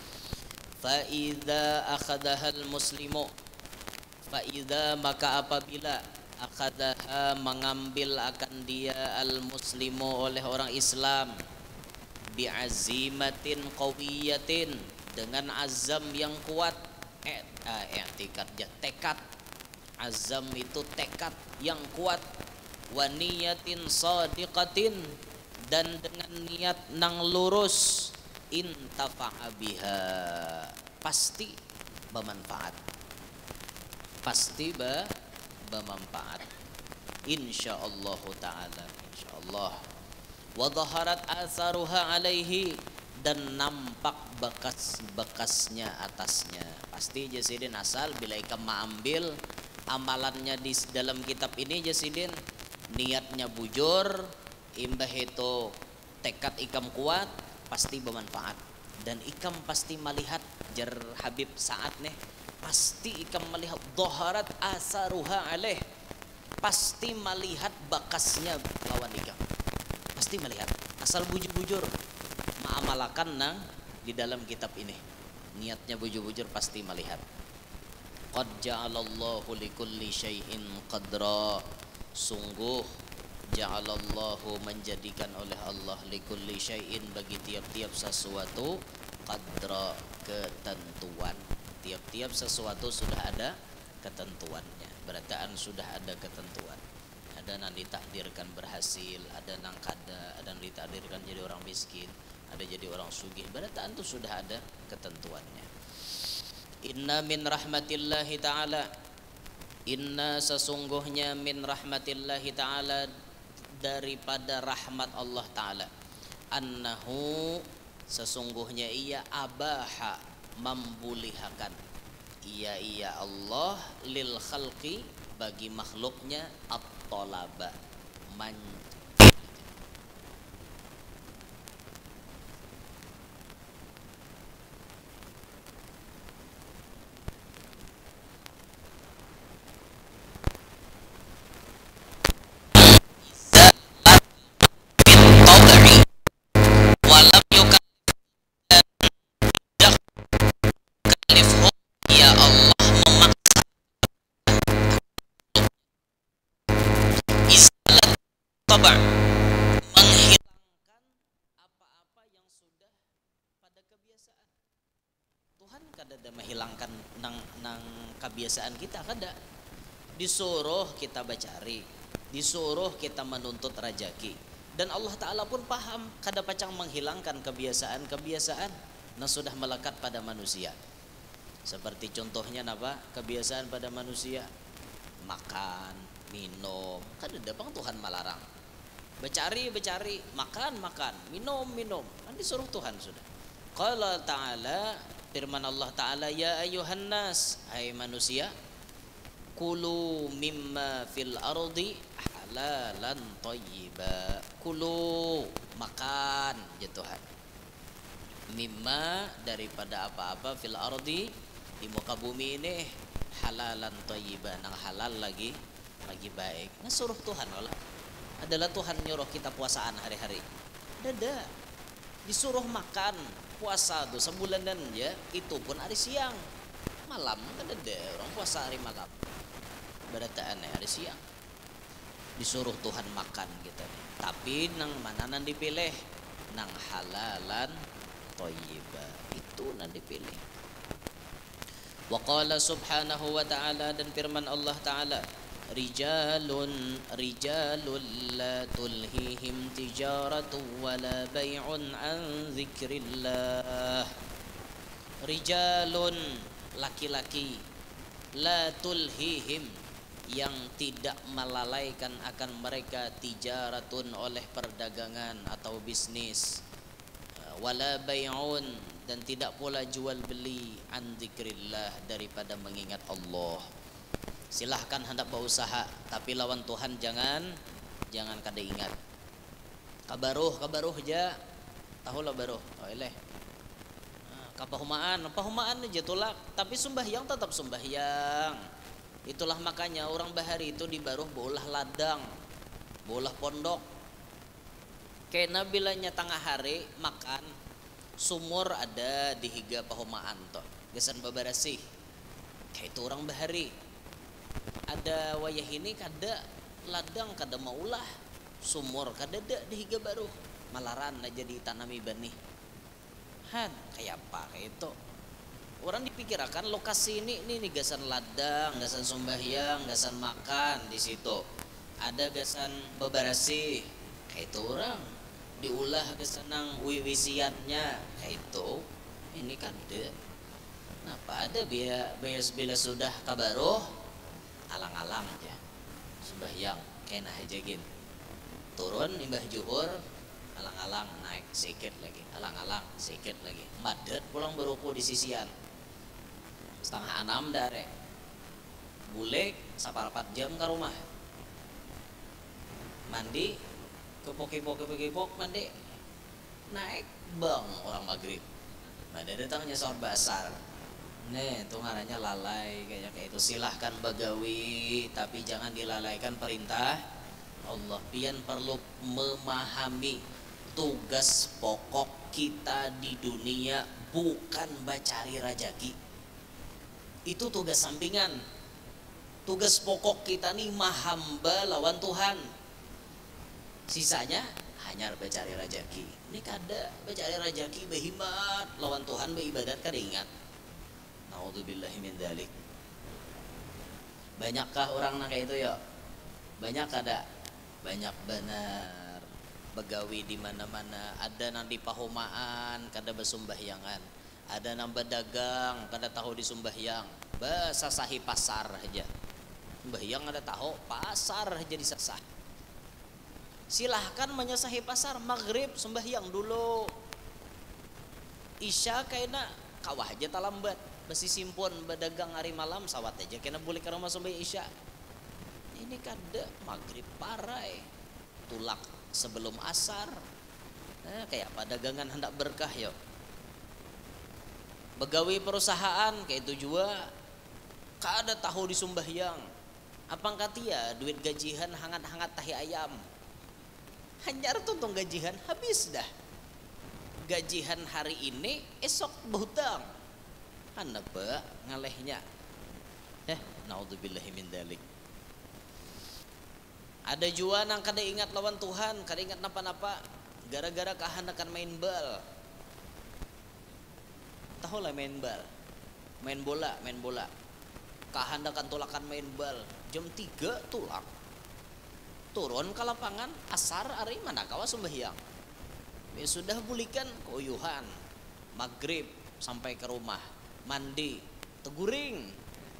Fa idza akhadahal muslimu, fa idza maka apabila akhadaha mengambil akan dia al muslimu oleh orang Islam, bi'azimatin qawiyatin, dengan azam yang kuat, eh, eh, tekad, tekad. Azam itu tekad yang kuat. Wa niyatin sadiqatin, dan dengan niat nang lurus, intafa'a biha, pasti bermanfaat, pasti ba, bermanfaat insyaallah ta'ala, insyaallah. Wa dhaharat atharuha alaihi, dan nampak bekas-bekasnya atasnya. Pasti jasidin asal bila ikam ambil amalannya di dalam kitab ini jasidin, niatnya bujur, imbah itu tekad ikam kuat, pasti bermanfaat. Dan ikam pasti melihat, jar Habib Sa'ad nih, pasti ikam melihat dhaharat atharuha alaih, pasti melihat bekasnya lawan ikam, pasti melihat, asal bujur-bujur ma'amalakan nang di dalam kitab ini, niatnya bujur-bujur pasti melihat. Qad ja'alallahu likulli syai'in qadra, sungguh ja'alallahu, menjadikan oleh Allah, likulli syai'in, bagi tiap-tiap sesuatu, qadra, ketentuan. Tiap-tiap sesuatu sudah ada ketentuannya, berataan sudah ada ketentuan. Ada yang ditakdirkan berhasil, ada yang kada, ada yang ditakdirkan jadi orang miskin, ada jadi orang sugih, berataan itu sudah ada ketentuannya. Inna min rahmatillahi ta'ala, inna sesungguhnya min rahmatillahi ta'ala, daripada rahmat Allah ta'ala, annahu sesungguhnya ia abaha, membulihakan, ia ia Allah, lil khalqi, bagi makhluknya, at-talaba, man tabar, menghilangkan apa-apa yang sudah pada kebiasaan. Tuhan kada ada menghilangkan nang nang kebiasaan kita, kada. Disuruh kita bacari, disuruh kita menuntut rajaki, Dan Allah Ta'ala pun paham kada pacang menghilangkan kebiasaan-kebiasaan yang sudah melekat pada manusia. Seperti contohnya apa? Kebiasaan pada manusia makan, minum. Kada ada bang Tuhan melarang. Becari, becari, makan, makan, minum, minum. Kan disuruh Tuhan sudah. Qala Ta'ala, firman Allah Ta'ala, ya ayuhan nas, hai manusia, kulu mimma fil ardi halalan thayyiba. Kulu, makan, ya Tuhan. Mimma, daripada apa-apa, fil ardi, di muka bumi ini, halalan thayyiba, nang halal lagi, lagi baik. Nah suruh Tuhan Allah. Adalah Tuhan nyuruh kita puasaan hari-hari. Dada, disuruh makan puasa tuh sebulanan ya, itu pun hari siang, malam kan ada orang puasa hari malam. Berataan hari siang disuruh Tuhan makan gitu. Tapi nang mana nang dipilih, nang halalan thayyiba, itu nang dipilih. Wa qala subhanahu wa ta'ala, dan firman Allah Ta'ala, rijalun rijalun la tulhihim tijaratun wala bay'un an zikrillah. Rijalun, laki-laki, la tulhihim, yang tidak melalaikan akan mereka, tijaratun, oleh perdagangan atau bisnis, wala bay'un, dan tidak pula jual beli, an zikrillah, daripada mengingat Allah. Silahkan hendak berusaha, tapi lawan Tuhan jangan jangan kada ingat. Kabaruh kabaruh aja, tahu lah baruh. Oh eleh. Kapahumaan, pahumaan aja tolak, tapi sembahyang tetap sembahyang. Itulah makanya orang bahari itu di baruh bolah ladang, bolah pondok. Kena bilanya tengah hari makan, sumur ada di higa pahumaan toh. Gesan babarasih. Kayak itu orang bahari. Ada wayah ini kada ladang kada maulah, sumur kada ada di higa baru, malaran aja ditanami benih. Han kayak apa kayak itu? Orang dipikirkan lokasi ini ini nih gasan ladang, gasan sembahyang, gasan makan di situ. Ada gasan bebarasi kayak itu orang diulah kesenang wiwisiannya kayak itu. Ini kada. Kenapa ada biar bila sudah kabaruh alang-alang aja sembahyang kena hajagin, turun imbah juhur alang-alang naik sedikit lagi, alang-alang sedikit lagi, madet pulang beruku di sisian setengah enam dare bulek saparapat jam ke rumah mandi kepok-kepok-kepok mandi naik bang orang maghrib madet datangnya sahur basar. Nih, itu ngarannya lalai kayak kayak itu. Silahkan bagawi, tapi jangan dilalaikan perintah Allah. Pian perlu memahami tugas pokok kita di dunia bukan bacari rajaki. Itu tugas sampingan. Tugas pokok kita nih mahamba lawan Tuhan. Sisanya hanya bacari rajaki. Ini kada bacari rajaki behimat lawan Tuhan beribadat kada ingat. Naudzubillahi min dzalik. Banyakkah orang nak kayak itu ya? Banyak kada? Banyak benar. Begawi di mana-mana, ada nang di pahumaan kada besumbahyangan, ada nang berdagang kada tahu disumbahyang. Basasahi pasar aja. Sembahyang ada tahu, pasar aja disasah. Silahkan menyasahi pasar, maghrib sembahyang dulu. Isya kayaknya kawah aja talambat. Besi simpon berdagang hari malam sawat aja kena boleh ke rumah sampai isya. Ini kada maghrib parai tulak sebelum asar. Nah, kayak apa dagangan hendak berkah yo. Begawi perusahaan kayak itu juga kada tahu disumbahyang. Apang katia duit gajian hangat-hangat tahi ayam. Hanyar tuntung gajian habis dah. Gajian hari ini esok berhutang. Kenapa ngalehnya? Eh, naudzubillahi min dzalik. Ada jua nang kada ingat lawan Tuhan, kada ingat napa-napa, gara-gara kehendakan main bal. Tahu lah main bal, main bola, main bola. Kehendakan tulakan main bal, jam tiga tulak. turun ke lapangan asar hari mana kawa sembahyang. Ya sudah bulikan keuyuhan, maghrib sampai ke rumah, mandi, teguring,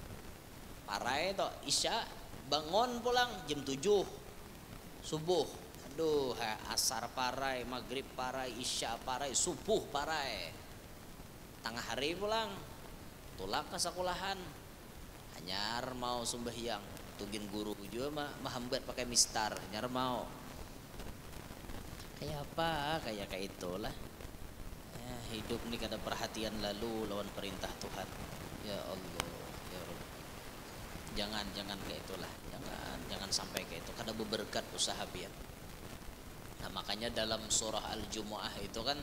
parai to isya, bangun pulang jam tujuh subuh. Aduh, asar parai, maghrib parai, isya parai, subuh parai. Tengah hari pulang, tulak ke sekolahan, hanyar mau sembahyang, tugin guru juga mah mahambat pakai mistar, hanyar mau. Kayak apa? Kayak kayak itulah. Ya, hidup nih kada perhatian lalu lawan perintah Tuhan. Ya Allah, ya Rabb. Jangan jangan kayak itulah. Jangan jangan sampai kayak itu. Kada berberkat usaha pian. Nah, makanya dalam surah Al-Jumu'ah itu kan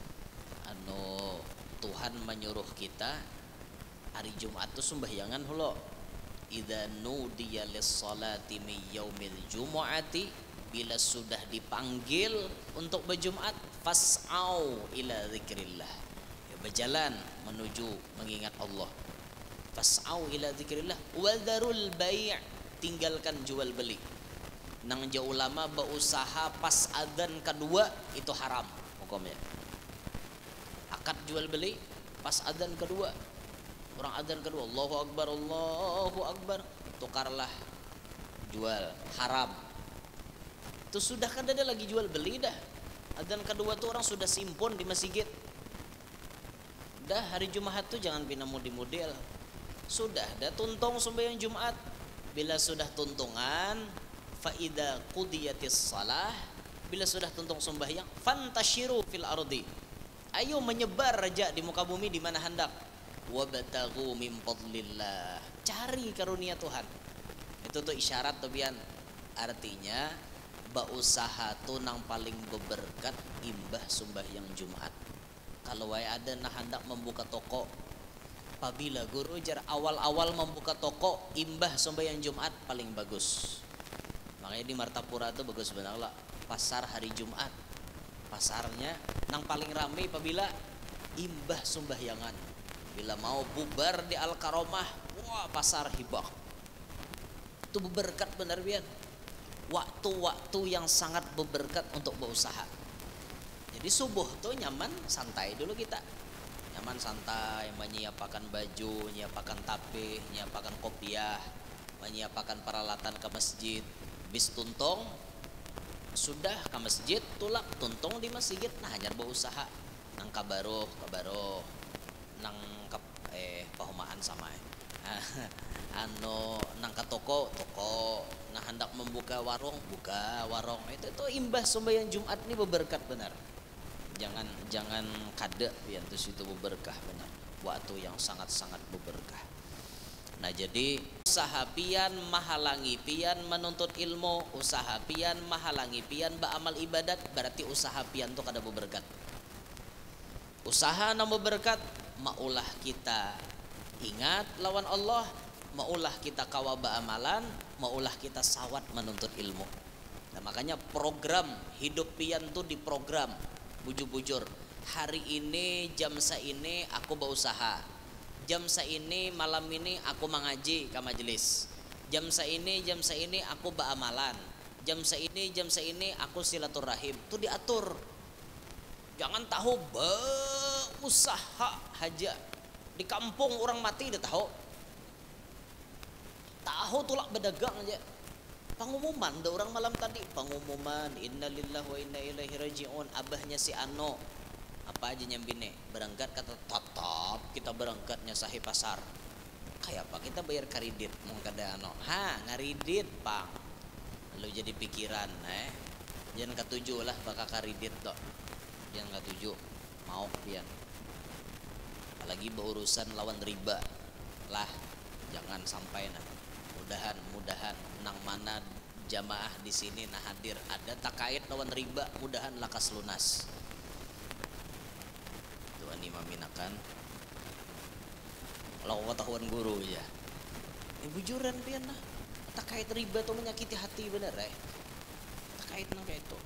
anu Tuhan menyuruh kita hari Jumat itu sembahyangan hulo. Idza nudiya lis-salati min yaumil jumu'ati, bila sudah dipanggil untuk berjumat, fas'au ila zikrillah, ya, berjalan menuju mengingat Allah. Fas'au ila zikrillah wadharul bai', tinggalkan jual beli. Nang jauh ulama berusaha pas adzan kedua itu haram hukumnya. Akad jual beli pas adzan kedua, orang adzan kedua Allahu Akbar Allahu Akbar, tukarlah jual, haram. Itu sudah kan ada lagi jual beli dah. Adzan kedua tuh orang sudah simpon di masjid. Dah hari Jumat tuh jangan pindah mudi-model. Sudah dah tuntung sembahyang Jumat. Bila sudah tuntungan, faida qudiyatis salah, bila sudah tuntung sembahyang, fantashiru fil ardi. Ayo menyebar raja di muka bumi di mana hendak. Wabtaghu min fadlillah. Cari karunia Tuhan. Itu tuh isyarat tuh bian. Artinya bausaha tuh nang paling beberkat imbah sembahyang Jumat. Kalau wae ada nah hendak membuka toko, apabila guru jar awal-awal membuka toko imbah sembahyang Jumat paling bagus. Makanya di Martapura tuh bagus benar lah pasar hari Jumat. Pasarnya nang paling ramai apabila imbah sembahyangan. Bila mau bubar di Al-Karomah, wah pasar hibah. Itu beberkat benar bian. Waktu-waktu yang sangat berberkat untuk berusaha. Jadi subuh tuh nyaman santai dulu kita. Nyaman santai, menyiapkan baju, menyiapkan tapih, menyiapkan kopiah, menyiapkan peralatan ke masjid. Bis tuntung sudah ke masjid, tulak tuntung di masjid, nah hanyar berusaha. Nang kabaruh, kabaruh, nang ke, eh pahumaan sama eh. Ano nang ke toko, toko, nah hendak membuka warung, buka warung. Itu itu imbah sembahyang Jumat ini berberkat benar. Jangan jangan kada pian terus itu berberkah benar. Waktu yang sangat-sangat berberkah. Nah jadi usaha pian mahalangi pian menuntut ilmu, usaha pian mahalangi pian beramal ibadat, berarti usaha pian itu kada berberkat. Usaha nang berberkat, maulah kita ingat lawan Allah, maulah kita kawa amalan, maulah kita sawat menuntut ilmu. Nah makanya program hidup pian tuh diprogram bujur-bujur. Hari ini jam saini aku berusaha. Jam saini malam ini aku mengaji ke majelis. Jam saini jam saini aku beramalan. Jam saini jam saini aku silaturahim. Itu diatur. Jangan tahu berusaha aja. Di kampung orang mati udah tahu. Tahu tulak berdagang aja. Pengumuman ada orang malam tadi, pengumuman innalillahi wa inna ilaihi rajiun, abahnya si Ano apa aja nyambine berangkat, kata tetap kita berangkatnya sahih pasar. Kayak apa kita bayar karidit mau kada ano ha ngaridit pang lalu jadi pikiran eh jangan ketujuh lah bakal karidit dok, jangan ketujuh mau pian apalagi berurusan lawan riba lah, jangan sampai nah. Mudahan mudahan nang mana jamaah di sini nah hadir ada takait lawan riba, mudahan lakas lunas. Tuhan imaminakan. Kalau ketahuan guru ya, eh, bujuran pian lah. Takait riba tuh menyakiti hati bener eh. Takait nang kayak itu.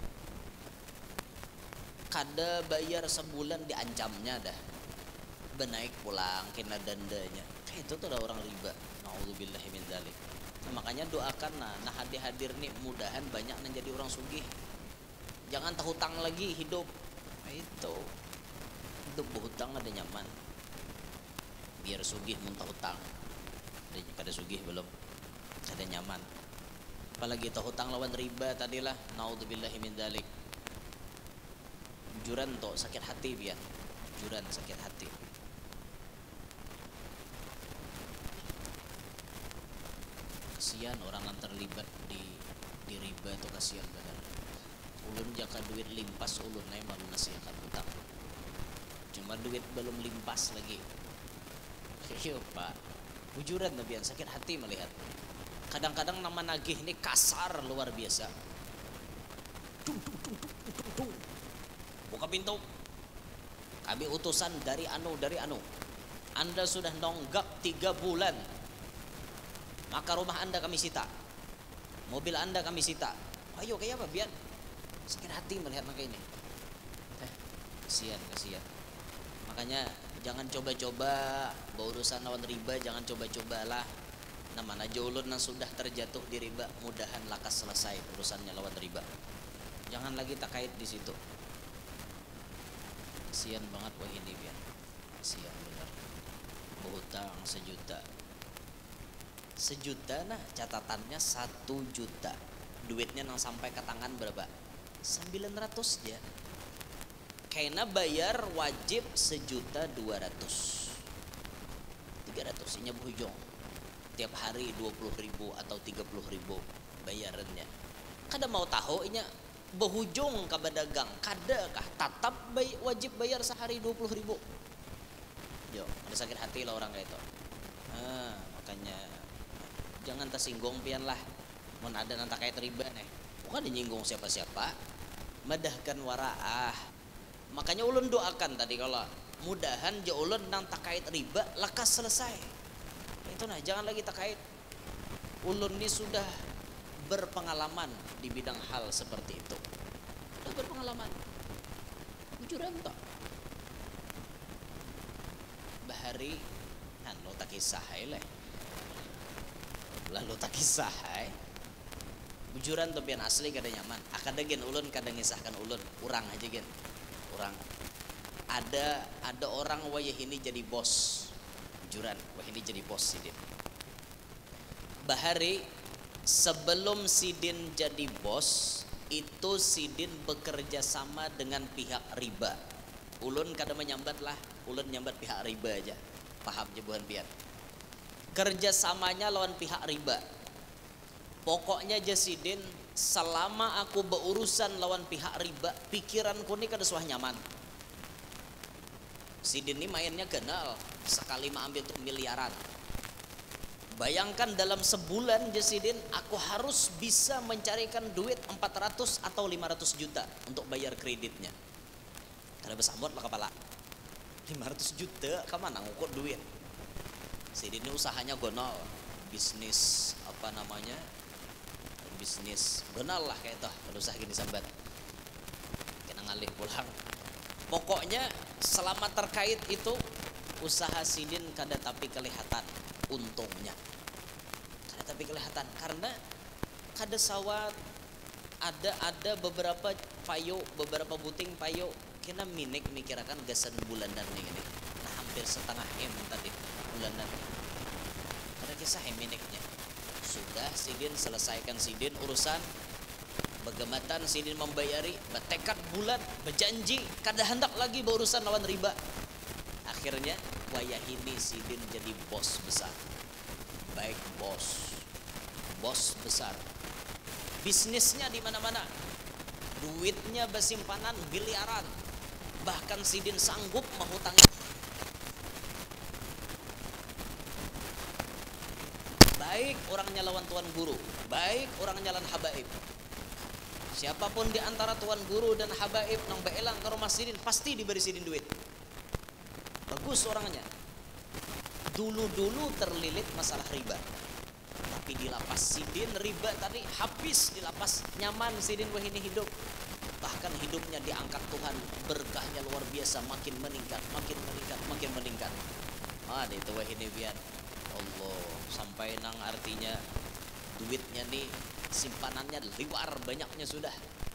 Kada bayar sebulan diancamnya dah. Benaik pulang kena dandanya. Kayak itu tuh ada orang riba. Nauzubillahi min dzalik. Nah, makanya doakan nah, nah hadir-hadir nih mudahan banyak menjadi orang sugih. Jangan terhutang lagi hidup. Nah, itu hidup berhutang ada nyaman. Biar sugih muntah hutang. Kada sugih belum ada nyaman. Apalagi terhutang lawan riba tadilah, naudzubillahi min dzalik. Juran toh sakit hati biar. Juran sakit hati. Kasihan orang yang terlibat di di riba itu, kasihan benar. Ulun jaka duit limpas ulun naik malu nasihatkan hutang. Cuma duit belum limpas lagi. Iya pak, bujuran nabian sakit hati melihat. Kadang-kadang nama nagih ini kasar luar biasa. Dung, dung, dung, dung, dung, dung. Buka pintu. Kami utusan dari anu dari anu. Anda sudah nonggak tiga bulan. Maka rumah Anda kami sita. Mobil Anda kami sita. Ayo kayak apa biar sakit hati melihat maka ini. Eh, kasihan kasihan. Makanya jangan coba-coba berurusan lawan riba, jangan coba-cobalah. Nah mana ulun yang sudah terjatuh di riba, mudahan lakas selesai urusannya lawan riba. Jangan lagi tak kait di situ. Kasihan banget wah ini biar. Kasihan benar. Berhutang sejuta. Sejuta nah catatannya satu juta. Duitnya nang sampai ke tangan berapa? sembilan ratus ya. Karena bayar wajib sejuta dua ratus, tiga ratus inya berhujung. Tiap hari dua puluh ribu atau tiga puluh ribu bayarannya. Kada mau tahu inya berhujung ke pedagang. Kadakah tetap bay, wajib bayar sehari dua puluh ribu? Yo, ada sakit hati lah orang kayak itu. Ah, makanya jangan tersinggung pian lah. Mun ada nanti kayak riba nih. Bukan dinyinggung siapa-siapa. Madahkan waraah. Makanya ulun doakan tadi kalau mudahan je ulun nang takait riba lekas selesai. Itu nah jangan lagi takait. Ulun ini sudah berpengalaman di bidang hal seperti itu. Sudah berpengalaman. Bujuran toh. Bahari kan lo tak kisah leh. Lalu tak kisah hai. Bujuran tuh pian asli kada nyaman. Akada gen ulun kada ngisahkan ulun, urang aja gen. Orang ada ada orang wayah ini jadi bos bujuran, wah ini jadi bos sidin. Bahari sebelum sidin jadi bos itu sidin bekerja sama dengan pihak riba. Ulun kada menyambat lah, ulun nyambat pihak riba aja, paham je bukan pian. Kerjasamanya lawan pihak riba. Pokoknya jasidin selama aku berurusan lawan pihak riba, pikiranku ini kada suah nyaman. Sidin ini mainnya kenal, sekali mah ambil tuh miliaran. Bayangkan dalam sebulan jasidin aku harus bisa mencarikan duit empat ratus atau lima ratus juta untuk bayar kreditnya. Kada besamot lah kepala. lima ratus juta kemana ngukut duit? Sidin ini usahanya gonol, bisnis apa namanya? Bisnis benal lah kayak itu kalau usah gini sambat kena ngalih pulang. Pokoknya selama terkait itu usaha sidin kada tapi kelihatan untungnya, kada tapi kelihatan karena kada sawat. Ada ada beberapa payo, beberapa buting payo kena minik mikirakan gasan bulanan nih gini. Nah hampir setengah m tadi bulanan. Kada kisah em miniknya. Sudah sidin selesaikan sidin urusan begematan sidin membayari bertekad bulat berjanji kada hendak lagi berurusan lawan riba. Akhirnya wayah ini sidin jadi bos besar, baik bos bos besar, bisnisnya di mana-mana, duitnya bersimpanan miliaran, bahkan sidin sanggup menghutangi. Baik orangnya lawan tuan guru, baik orangnya lawan habaib. Siapapun di antara tuan guru dan habaib nang beelang ke rumah sidin pasti diberi sidin duit. Bagus orangnya. Dulu-dulu terlilit masalah riba, tapi di lapas sidin riba tadi habis di lapas, nyaman sidin wah ini hidup. Bahkan hidupnya diangkat Tuhan, berkahnya luar biasa, makin meningkat, makin meningkat, makin meningkat. Ah, itu wah ini biar Allah sampai nang artinya duitnya nih simpanannya liwar banyaknya sudah.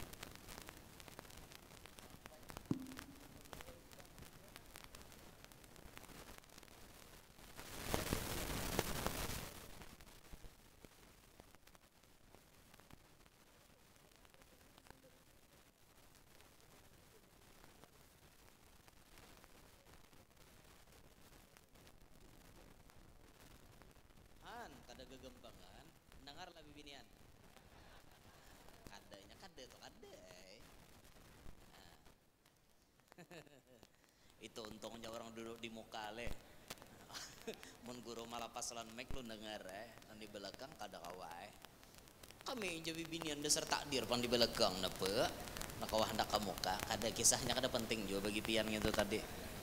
Kada gegembangan dengar lah bibinian kadanya kade tuh kade nah. Itu untungnya orang duduk di muka le mun guru malah pasalan mic lu dengar eh di belakang kada kawai kami jadi bibinian dasar takdir pan di belakang napa nak kawah hendak ke muka kada kisahnya kada penting juga bagi pian gitu tadi.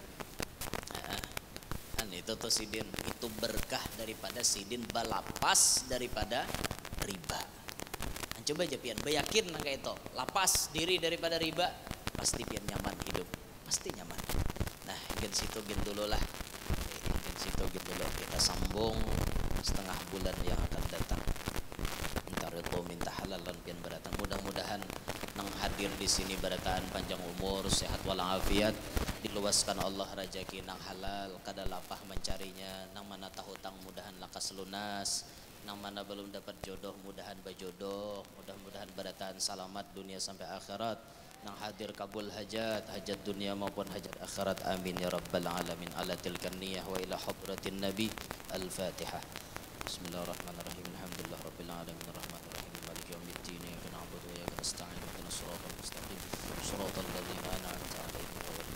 Itu tuh sidin itu berkah daripada sidin balapas daripada riba. Coba aja pian bayakin nangka itu lapas diri daripada riba pasti pian nyaman hidup pasti nyaman. Nah gen situ gen dulu lah gen situ gen dulu kita sambung setengah bulan yang akan datang. Ntar itu minta halal dan pian beratan mudah-mudahan nang hadir di sini berataan panjang umur sehat walafiat diluaskan Allah rezeki nang halal kada lapah mencarinya nang mana tahu hutang mudahan lakas lunas nang mana belum dapat jodoh mudahan bajodoh mudah-mudahan berataan selamat dunia sampai akhirat nang hadir kabul hajat hajat dunia maupun hajat akhirat amin ya rabbal alamin ala tilkan niyah wa ila hadratin nabi al-fatihah. Bismillahirrahmanirrahim alhamdulillah rabbil alamin arrahmanir rahim maliki yaumiddin iyyaka na'budu wa iyyaka nasta'in ihdinas siratal mustaqim siratal ladzina an'amta 'alaihim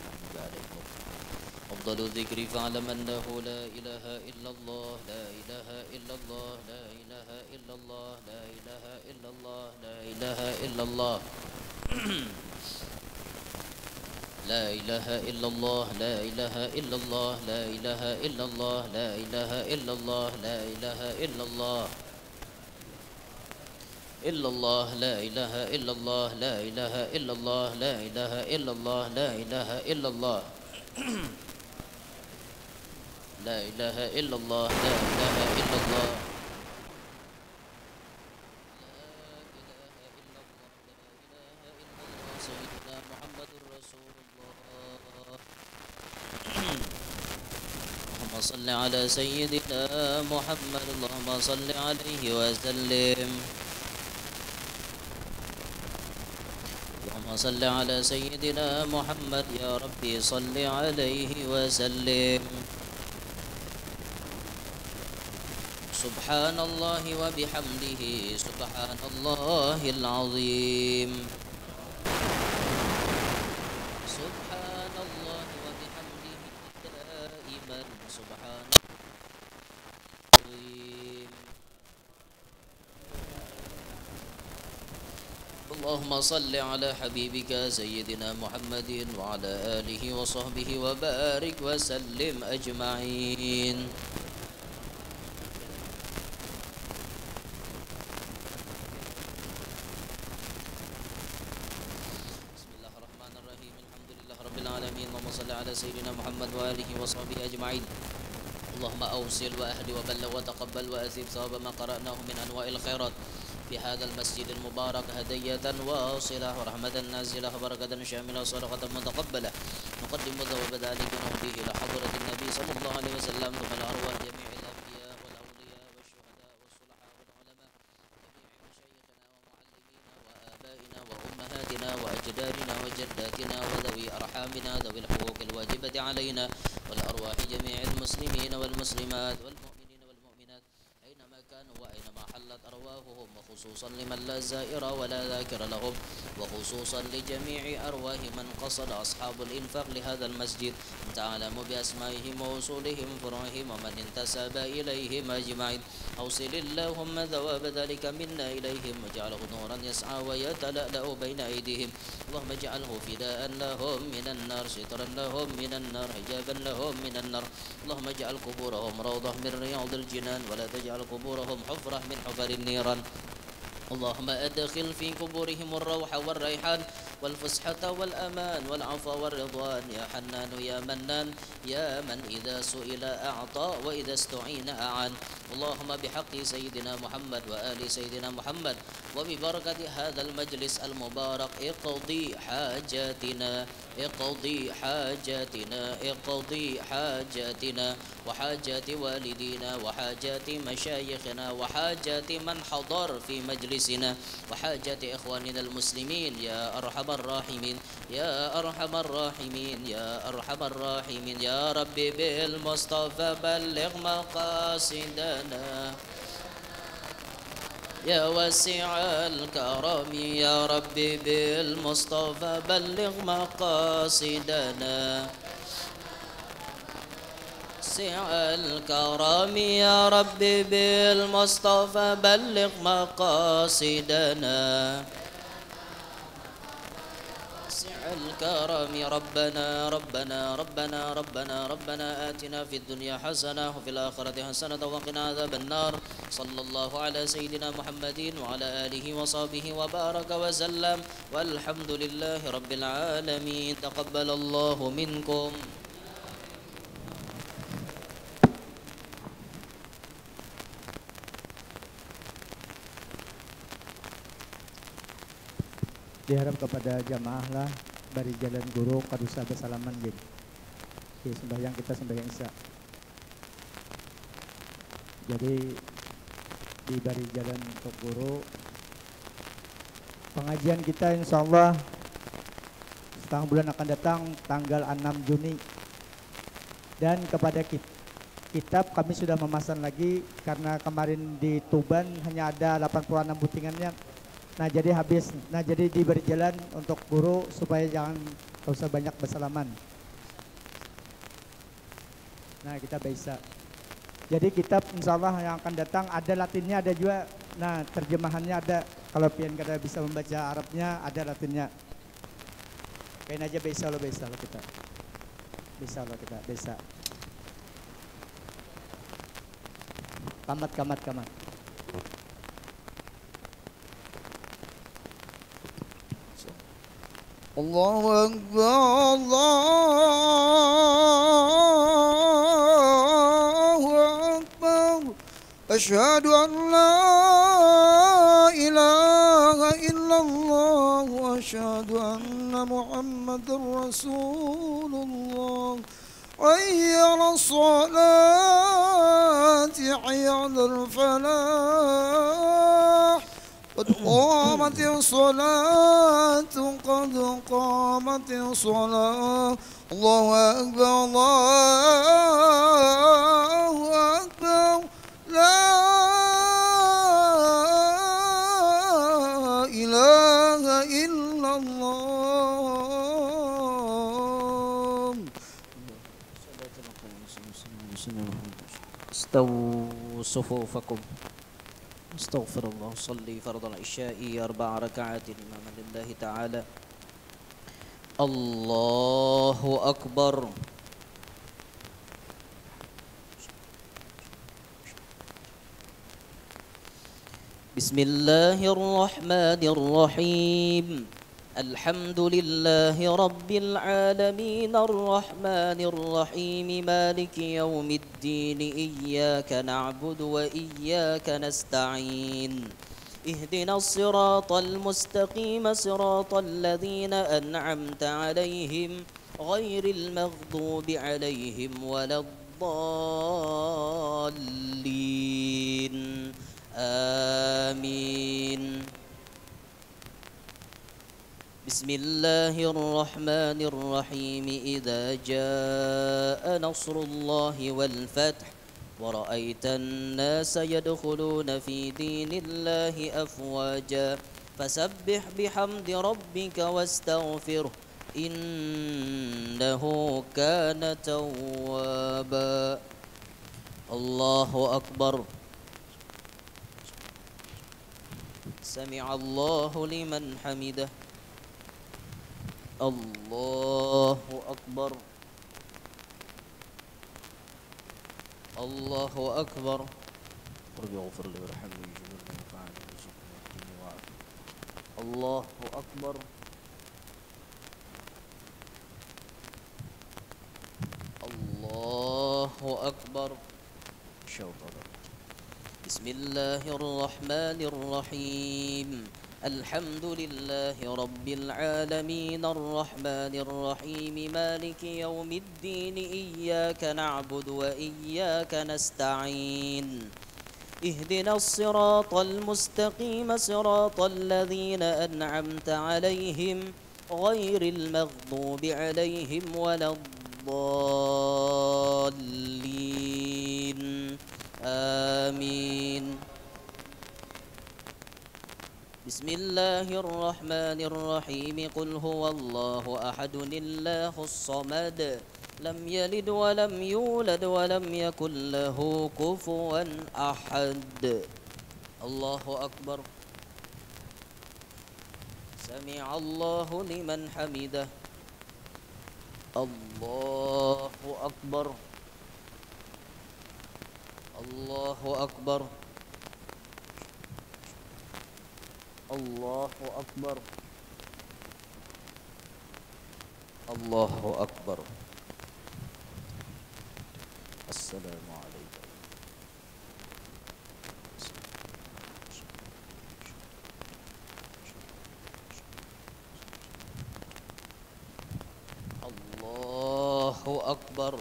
أفضل الذكر فاعلم أنه لا إله إلا الله لا إله إلا الله لا إله إلا الله لا إله إلا الله لا إله إلا الله لا إله إلا الله لا إله إلا الله لا إله إلا الله لا إله إلا الله لا إله إلا الله إلا الله لا إله إلا الله لا إله إلا الله لا إله إلا الله لا إله إلا الله لا إله إلا الله لا إله إلا الله سيدنا محمد رسول الله اللهم صل على سيدنا محمد اللهم صل عليه وسلم اللهم صل على سيدنا محمد يا ربي صل عليه وسلم سبحان الله وبحمده سبحان الله العظيم سبحان الله وبحمده دائما سبحان العظيم اللهم صل على حبيبك سيدنا محمد وعلى آله وصحبه وبارك وسلم أجمعين. سيدنا محمد وآله وصحبه أجمعين. اللهم أوصل وأهد وبلغ وتقبل وأثب ثواب ما قرأناه من أنواع الخيرات في هذا المسجد المبارك هدية واصلة ورحمة نازلة وبركة شاملة وصدقة متقبلة نقدم ثواب ذلك ونهديه إلى حضرة النبي صلى الله عليه وسلم ثم الأرواح جميع الأنبياء والأولياء والشهداء والصلحاء والعلماء جميع مشايخنا ومعلمينا وآبائنا وأمهاتنا وأجدادنا وجداتنا وذوي أرحامنا ذوي الحقوق الواجبة علينا والأرواح جميع المسلمين والمسلمات والمؤمنين والمؤمنات أينما كانوا وأينما حلت أرواحهم وخصوصا لمن لا زائر ولا ذاكر لهم وخصوصا لجميع أرواح من قصد أصحاب الإنفاق لهذا المسجد تعلم بأسمائهم ووصولهم فروعهم ومن انتسب إليهم أجمعين. أوصل اللهم ثواب ذلك منا إليهم واجعله نورا يسعى ويتلألأ بين أيديهم. اللهم اجعله فداء لهم من النار سترا لهم من النار حجابا لهم من النار. اللهم اجعل قبورهم روضة من رياض الجنان ولا تجعل قبورهم حفرة من حفر النيران. اللهم أدخل في قبورهم الروح والريحان والفسحة والأمان والعفو والرضوان يا حنان يا منان يا من إذا سئل أعطى وإذا استعين أعان اللهم بحق سيدنا محمد وآل سيدنا محمد وببركة هذا المجلس المبارك اقضي حاجاتنا اقضي حاجاتنا اقضي حاجاتنا وحاجات والدينا وحاجات مشايخنا وحاجات من حضر في مجلسنا وحاجات إخواننا المسلمين يا أرحم الراحمين يا أرحم الراحمين يا أرحم الراحمين يا ربي بالمصطفى بلغ مقاصدنا يا واسع الكرم يا ربي بالمصطفى بلغ مقاصدنا واسع الكرم يا ربي بالمصطفى بلغ مقاصدنا الكرم ربنا ربنا ربنا ربنا ربنا آتنا في الدنيا حسنة وفي الآخرة حسنة وقنا عذاب النار صلى الله على سيدنا محمد وعلى آله وصحبه وبارك وسلم والحمد لله رب العالمين تقبل الله منكم. Diharap kepada jamaah lah bari jalan guru kadusa bersalaman gini. Oke, sembahyang kita sembahyang isya. Jadi di bari jalan untuk guru pengajian kita insya Allah setengah bulan akan datang tanggal enam Juni. Dan kepada kitab kami sudah memesan lagi karena kemarin di Tuban hanya ada delapan puluh enam butingannya. Nah jadi habis, nah jadi diberi jalan untuk guru supaya jangan gak usah banyak bersalaman. Nah kita bisa. Jadi kitab insya Allah yang akan datang ada latinnya ada juga. Nah terjemahannya ada. Kalau pian kada bisa membaca Arabnya ada latinnya. Kain aja bisa lo bisa lo kita. Bisa lo kita bisa. Kamat kamat kamat. Allahu Akbar, Allahu Akbar. Asyhadu an la ilaha illallah wa asyhadu anna Muhammadar Rasulullah. Hayya 'alas salati, hayya 'alal falah. قد قامت الصلاة قد قامت الصلاة الله أكبر الله أكبر لا إله إلا الله. استووا صفوفكم. استغفر الله. صلي فرض العشاء أربع ركعات إماما لله تعالى. الله أكبر. بسم الله الرحمن الرحيم. الحمد لله رب العالمين الرحمن الرحيم مالك يوم الدين إياك نعبد وإياك نستعين اهدنا الصراط المستقيم صراط الذين أنعمت عليهم غير المغضوب عليهم ولا الضالين آمين. بسم الله الرحمن الرحيم. إذا جاء نصر الله والفتح ورأيت الناس يدخلون في دين الله أفواجا فسبح بحمد ربك واستغفره إنه كان توابا. الله أكبر. سمع الله لمن حمده. الله أكبر. الله أكبر. رب اغفر لي وارحمني وجبرني وانفعني وارزقني واهدني وعافني. الله أكبر. أكبر. بسم الله الرحمن الرحيم. الحمد لله رب العالمين الرحمن الرحيم مالك يوم الدين إياك نعبد وإياك نستعين اهدنا الصراط المستقيم صراط الذين أنعمت عليهم غير المغضوب عليهم ولا الضالين آمين. بسم الله الرحمن الرحيم. قل هو الله أحد الله الصمد لم يلد ولم يولد ولم يكن له كفوا أحد. الله أكبر. سمع الله لمن حمده. الله أكبر. الله أكبر. الله أكبر. الله أكبر. السلام عليكم. الله أكبر.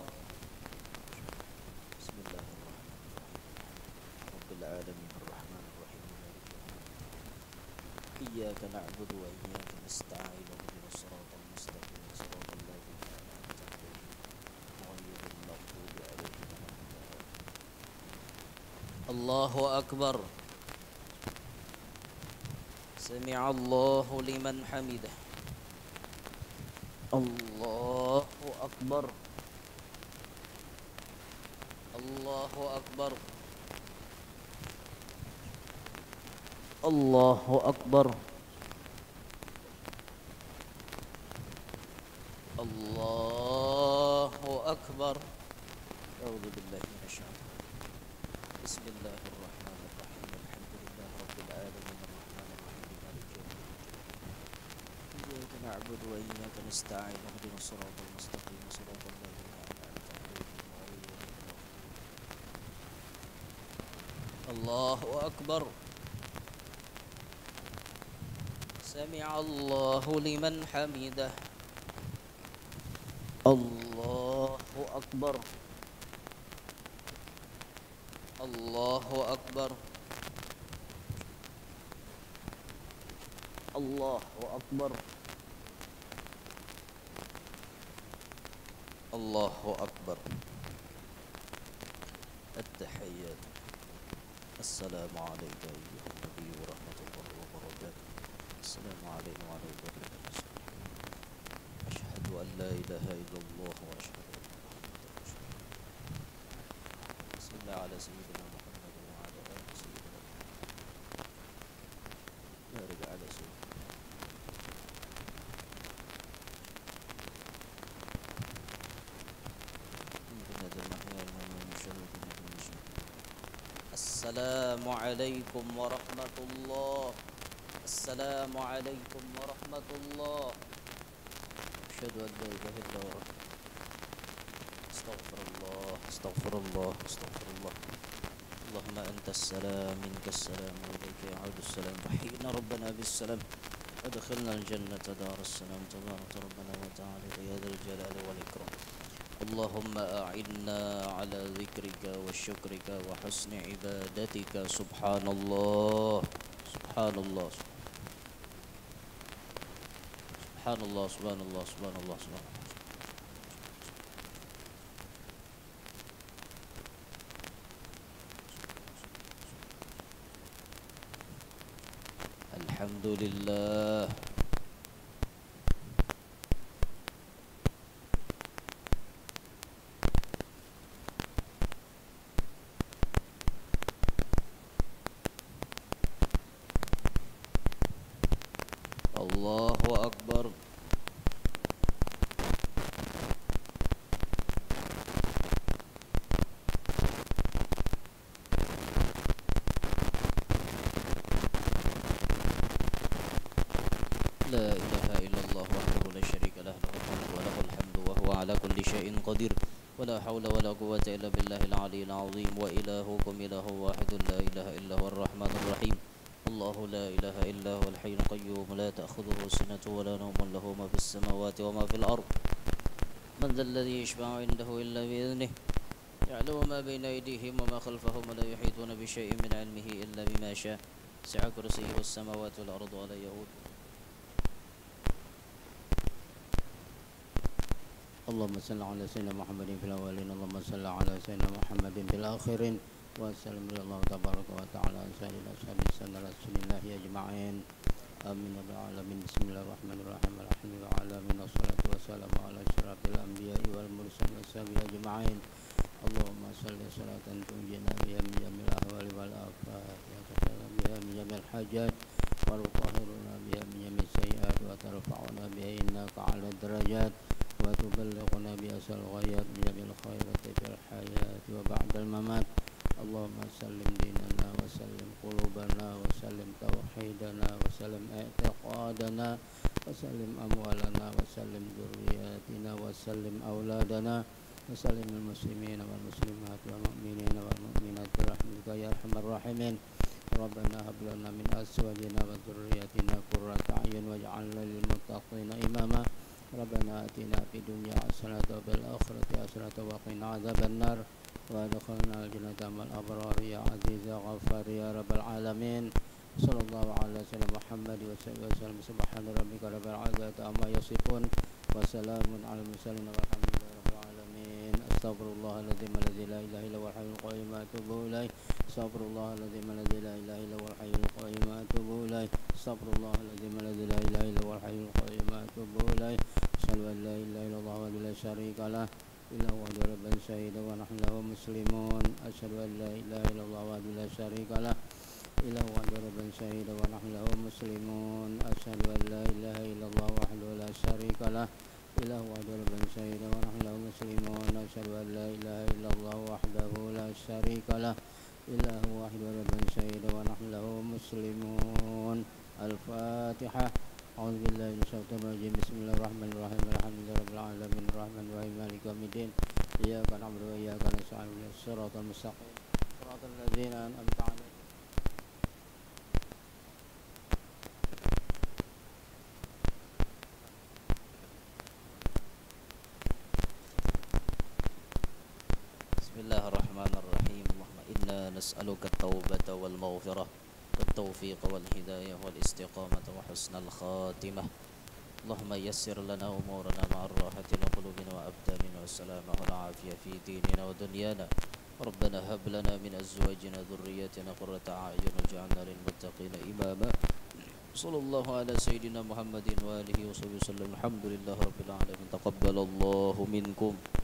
بسم الله الرحمن الرحيم. رب العالمين الرحمن الرحيم إياك نعبد وإياك نستعين اهدنا الصراط المستقيم صراط الذين أنعمت عليهم غير المغضوب عليهم ولا الضالين. الله أكبر. سمع الله لمن حمده. الله أكبر. الله أكبر. الله أكبر. الله أكبر. أعوذ بالله من الشيطان. بسم الله الرحمن الرحيم. الحمد لله رب العالمين الرحمن الرحيم مالك يوم الدين إياك نعبد وإياك نستعين اهدنا الصراط المستقيم صراط الذين أنعمت عليهم غير المغضوب. الله أكبر. سمع الله لمن حمده. الله أكبر. الله أكبر. الله أكبر. الله أكبر. التحيات. السلام عليك أيها النبي ورحمة الله وبركاته. السلام عليكم وعلى عباد الله الصالحين. أشهد أن لا إله إلا الله وأشهد أن محمدا رسول الله. صل على سيدنا محمد وعلى آل سيدنا محمد. بارك على سيدنا السلام عليكم ورحمة الله. السلام عليكم ورحمة الله. أشهد أن لا إله إلا الله. استغفر الله استغفر الله استغفر الله. اللهم أنت السلام منك السلام وإليك يعود السلام. وحينا ربنا بالسلام أدخلنا الجنة دار السلام. تبارك ربنا وتعالى يا ذا الجلال والإكرام. اللهم أعنا على ذكرك وشكرك وحسن عبادتك. سبحان الله سبحان الله سبحان الله سبحان الله سبحان الله سبحان الله. الحمد لله. الله أكبر. لا إله إلا الله وحده لا شريك له له الملك وله الحمد وهو على كل شيء قدير ولا حول ولا قوة إلا بالله العلي العظيم وإلهكم إله واحد لا إله إلا هو الرحمن الرحيم الله لا إله إلا هو الحي القيوم لا تأخذه سنة ولا نوم له ما في السماوات وما في الأرض من ذا الذي يشفع عنده إلا بإذنه يعلم ما بين أيديهم وما خلفهم ولا يحيطون بشيء من علمه إلا بما شاء سع كرسيه السماوات والأرض ولا يؤود اللهم صل على سيدنا محمد في الأولين اللهم صل على سيدنا محمد في الآخرين وسلم الله تبارك وتعالى على سيدنا أصحاب رسول الله أجمعين آمين يا رب العالمين بسم الله الرحمن الرحيم الحمد لله العالمين والصلاة والسلام على أشرف الأنبياء والمرسلين والصحابة أجمعين اللهم صل صلاة تنجينا بها من جميع الأهوال والآفات وتقبل بها من جميع الحاجات وتطهرنا بها من جميع السيئات وترفعنا بها إنك على الدرجات وتبلغنا بأسى الغايات من جميع الخيرات في الحياة وبعد الممات اللهم سلم ديننا وسلم قلوبنا وسلم توحيدنا وسلم اعتقادنا وسلم أموالنا وسلم ذرياتنا وسلم أولادنا وسلم المسلمين والمسلمات والمؤمنين والمؤمنات برحمتك يا أرحم الراحمين ربنا هب لنا من أزواجنا وذرياتنا قرة أعين واجعلنا للمتقين إماما ربنا آتنا في الدنيا حسنة وفي الآخرة حسنة وقنا عذاب النار وادخلنا الجنة مع الأبرار يا عزيز يا غفار يا رب العالمين صلى الله على سيدنا محمد وسلم سبحان ربك رب العزة عما يصفون وسلام على المرسلين والحمد لله رب العالمين استغفر الله الذي الذي لا إله إلا هو الحي القيوم وأتوب إليه استغفر الله الذي الذي لا إله إلا هو الحي القيوم وأتوب إليه استغفر الله الذي الذي لا إله إلا هو الحي القيوم وأتوب إليه أشهد أن لا إله إلا الله وحده لا شريك له إلا هو ربا شهيدا ونحن له مسلمون أشهد أن لا إله إلا الله وحده لا شريك له إلا هو ربا شهيدا ونحن له مسلمون أشهد أن لا إله إلا الله وحده لا شريك له إلا هو ربا شهيدا ونحن له مسلمون أشهد أن لا إله إلا الله وحده لا شريك له إلا هو وحده ربا شهيدا ونحن له مسلمون الفاتحة أعوذ بالله من الشيطان الرجيم بسم الله الرحمن الرحيم الحمد لله رب العالمين الرحمن الرحيم مالك يوم الدين إياك نعبد وإياك نستعين اهدنا الصراط المستقيم صراط الذين أنعمت عليهم بسم الله الرحمن الرحيم اللهم إنا نسألك التوبة والمغفرة والتوفيق والهداية والاستقامة وحسن الخاتمة اللهم يسر لنا أمورنا مع الراحة لقلوبنا وأبداننا والسلامة والعافية في ديننا ودنيانا ربنا هب لنا من أزواجنا ذريتنا قرة أعين واجعلنا للمتقين إماما صلى الله على سيدنا محمد وآله وصحبه وسلم الحمد لله رب العالمين تقبل الله منكم